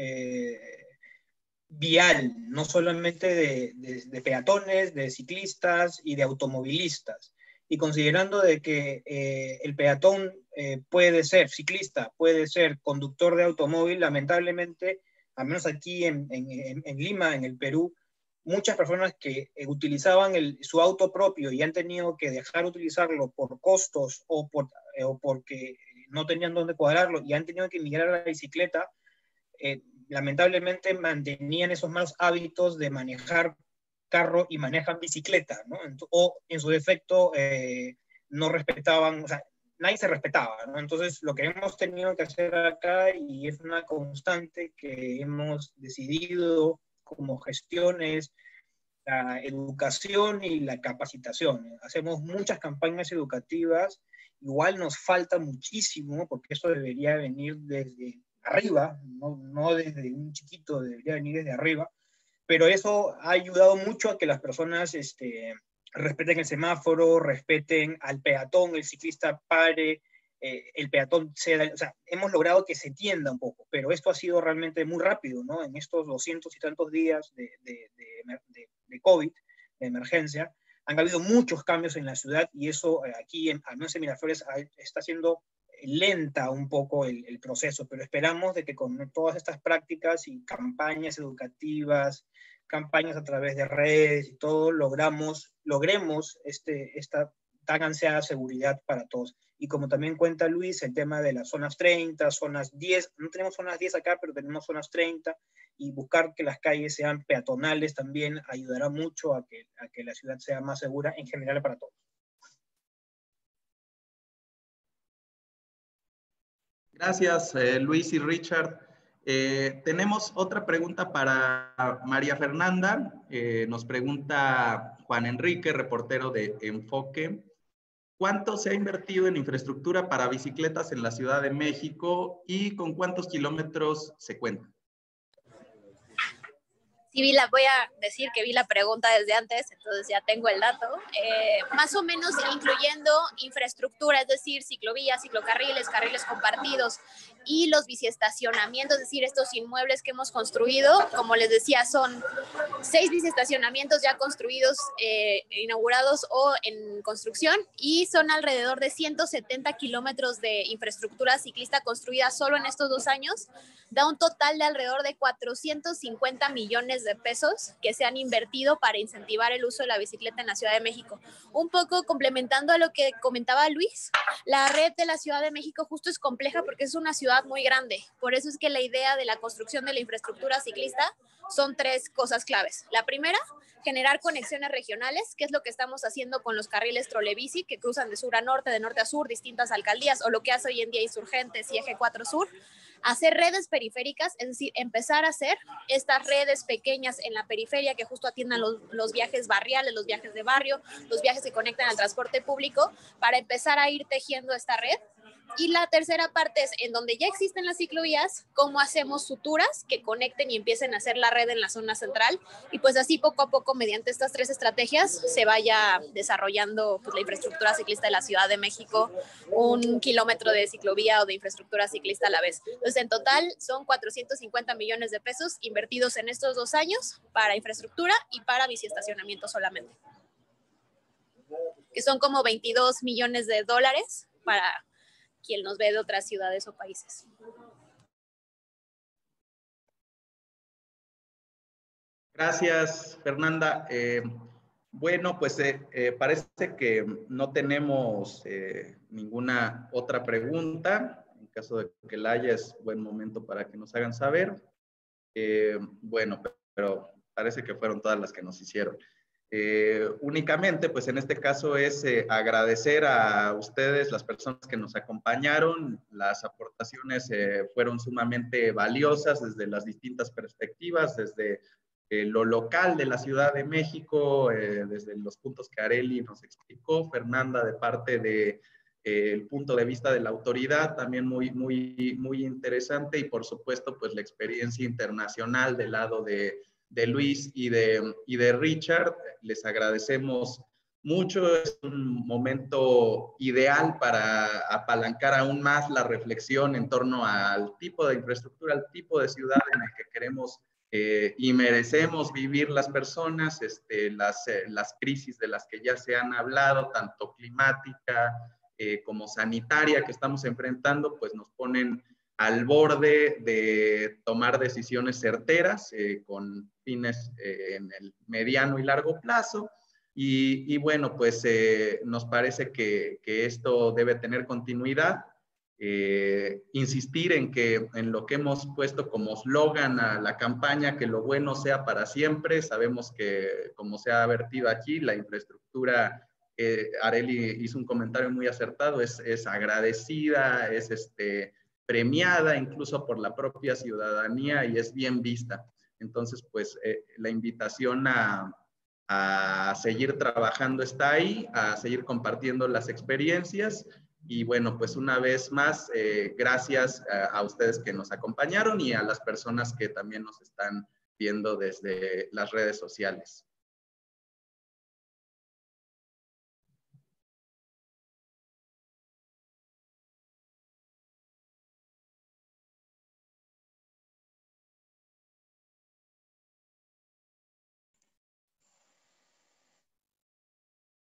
vial, no solamente de peatones, de ciclistas y de automovilistas. Y considerando de que el peatón puede ser ciclista, puede ser conductor de automóvil, lamentablemente, al menos aquí en Lima, en el Perú, muchas personas que utilizaban su auto propio y han tenido que dejar de utilizarlo por costos o porque no tenían dónde cuadrarlo y han tenido que migrar a la bicicleta, lamentablemente mantenían esos malos hábitos de manejar carro y manejan bicicleta, ¿no? O en su defecto no respetaban, o sea, nadie se respetaba, ¿no? Entonces lo que hemos tenido que hacer acá, y es una constante que hemos decidido como gestiones, la educación y la capacitación. Hacemos muchas campañas educativas, igual nos falta muchísimo, porque eso debería venir desde arriba, no desde un chiquito, debería venir desde arriba, pero eso ha ayudado mucho a que las personas respeten el semáforo, respeten al peatón, el ciclista pare, el peatón ceda, o sea, hemos logrado que se tienda un poco, pero esto ha sido realmente muy rápido, ¿no? En estos 200 y tantos días de COVID, de emergencia, han habido muchos cambios en la ciudad y eso aquí, al menos en Miraflores, está siendo lenta un poco el proceso, pero esperamos de que con todas estas prácticas y campañas educativas, campañas a través de redes y todo, logremos esta tan ansiada seguridad para todos. Y como también cuenta Luis, el tema de las zonas 30, zonas 10, no tenemos zonas 10 acá, pero tenemos zonas 30, y buscar que las calles sean peatonales también ayudará mucho a que la ciudad sea más segura en general para todos. Gracias, Luis y Richard. Tenemos otra pregunta para María Fernanda. Nos pregunta Juan Enrique, reportero de Enfoque. ¿Cuánto se ha invertido en infraestructura para bicicletas en la Ciudad de México y con cuántos kilómetros se cuenta? Sí, voy a decir que vi la pregunta desde antes, entonces ya tengo el dato. Más o menos incluyendo infraestructura, es decir, ciclovías, ciclocarriles, carriles compartidos y los biciestacionamientos, es decir, estos inmuebles que hemos construido. Como les decía, son 6 biciestacionamientos ya construidos, inaugurados o en construcción, y son alrededor de 170 kilómetros de infraestructura ciclista construida solo en estos 2 años. Da un total de alrededor de 450 millones de pesos que se han invertido para incentivar el uso de la bicicleta en la Ciudad de México. Un poco complementando a lo que comentaba Luis, la red de la Ciudad de México justo es compleja porque es una ciudad muy grande. Por eso es que la idea de la construcción de la infraestructura ciclista son 3 cosas claves. La primera, generar conexiones regionales, que es lo que estamos haciendo con los carriles trolebici que cruzan de sur a norte, de norte a sur, distintas alcaldías, o lo que hace hoy en día Insurgentes y Eje 4 Sur. Hacer redes periféricas, es decir, empezar a hacer estas redes pequeñas en la periferia que justo atiendan los viajes barriales, los viajes de barrio, los viajes que conectan al transporte público, para empezar a ir tejiendo esta red. Y la tercera parte es, en donde ya existen las ciclovías, cómo hacemos suturas que conecten y empiecen a hacer la red en la zona central, y pues así poco a poco, mediante estas 3 estrategias, se vaya desarrollando pues la infraestructura ciclista de la Ciudad de México, 1 kilómetro de ciclovía o de infraestructura ciclista a la vez. Entonces, en total son 450 millones de pesos invertidos en estos 2 años para infraestructura y para biciestacionamiento solamente, que son como 22 millones de dólares para quien nos ve de otras ciudades o países. Gracias, Fernanda. Bueno, pues parece que no tenemos ninguna otra pregunta. En caso de que la haya, es buen momento para que nos hagan saber. Bueno, pero parece que fueron todas las que nos hicieron. Únicamente, pues en este caso es agradecer a ustedes, las personas que nos acompañaron. Las aportaciones fueron sumamente valiosas desde las distintas perspectivas, desde lo local de la Ciudad de México, desde los puntos que Arely nos explicó, Fernanda de parte de el punto de vista de la autoridad, también muy interesante, y por supuesto, pues la experiencia internacional del lado de Luis y de Richard. Les agradecemos mucho. Es un momento ideal para apalancar aún más la reflexión en torno al tipo de infraestructura, al tipo de ciudad en el que queremos y merecemos vivir las personas. Las crisis de las que ya se han hablado, tanto climática como sanitaria, que estamos enfrentando, pues nos ponen al borde de tomar decisiones certeras con fines en el mediano y largo plazo. Y bueno, pues nos parece que esto debe tener continuidad. Insistir en lo que hemos puesto como eslogan a la campaña, que lo bueno sea para siempre. Sabemos que, como se ha vertido aquí, la infraestructura, Arely hizo un comentario muy acertado, es agradecida, es premiada incluso por la propia ciudadanía y es bien vista. Entonces, pues la invitación a seguir trabajando está ahí, a seguir compartiendo las experiencias. Y bueno, pues una vez más, gracias a ustedes que nos acompañaron y a las personas que también nos están viendo desde las redes sociales.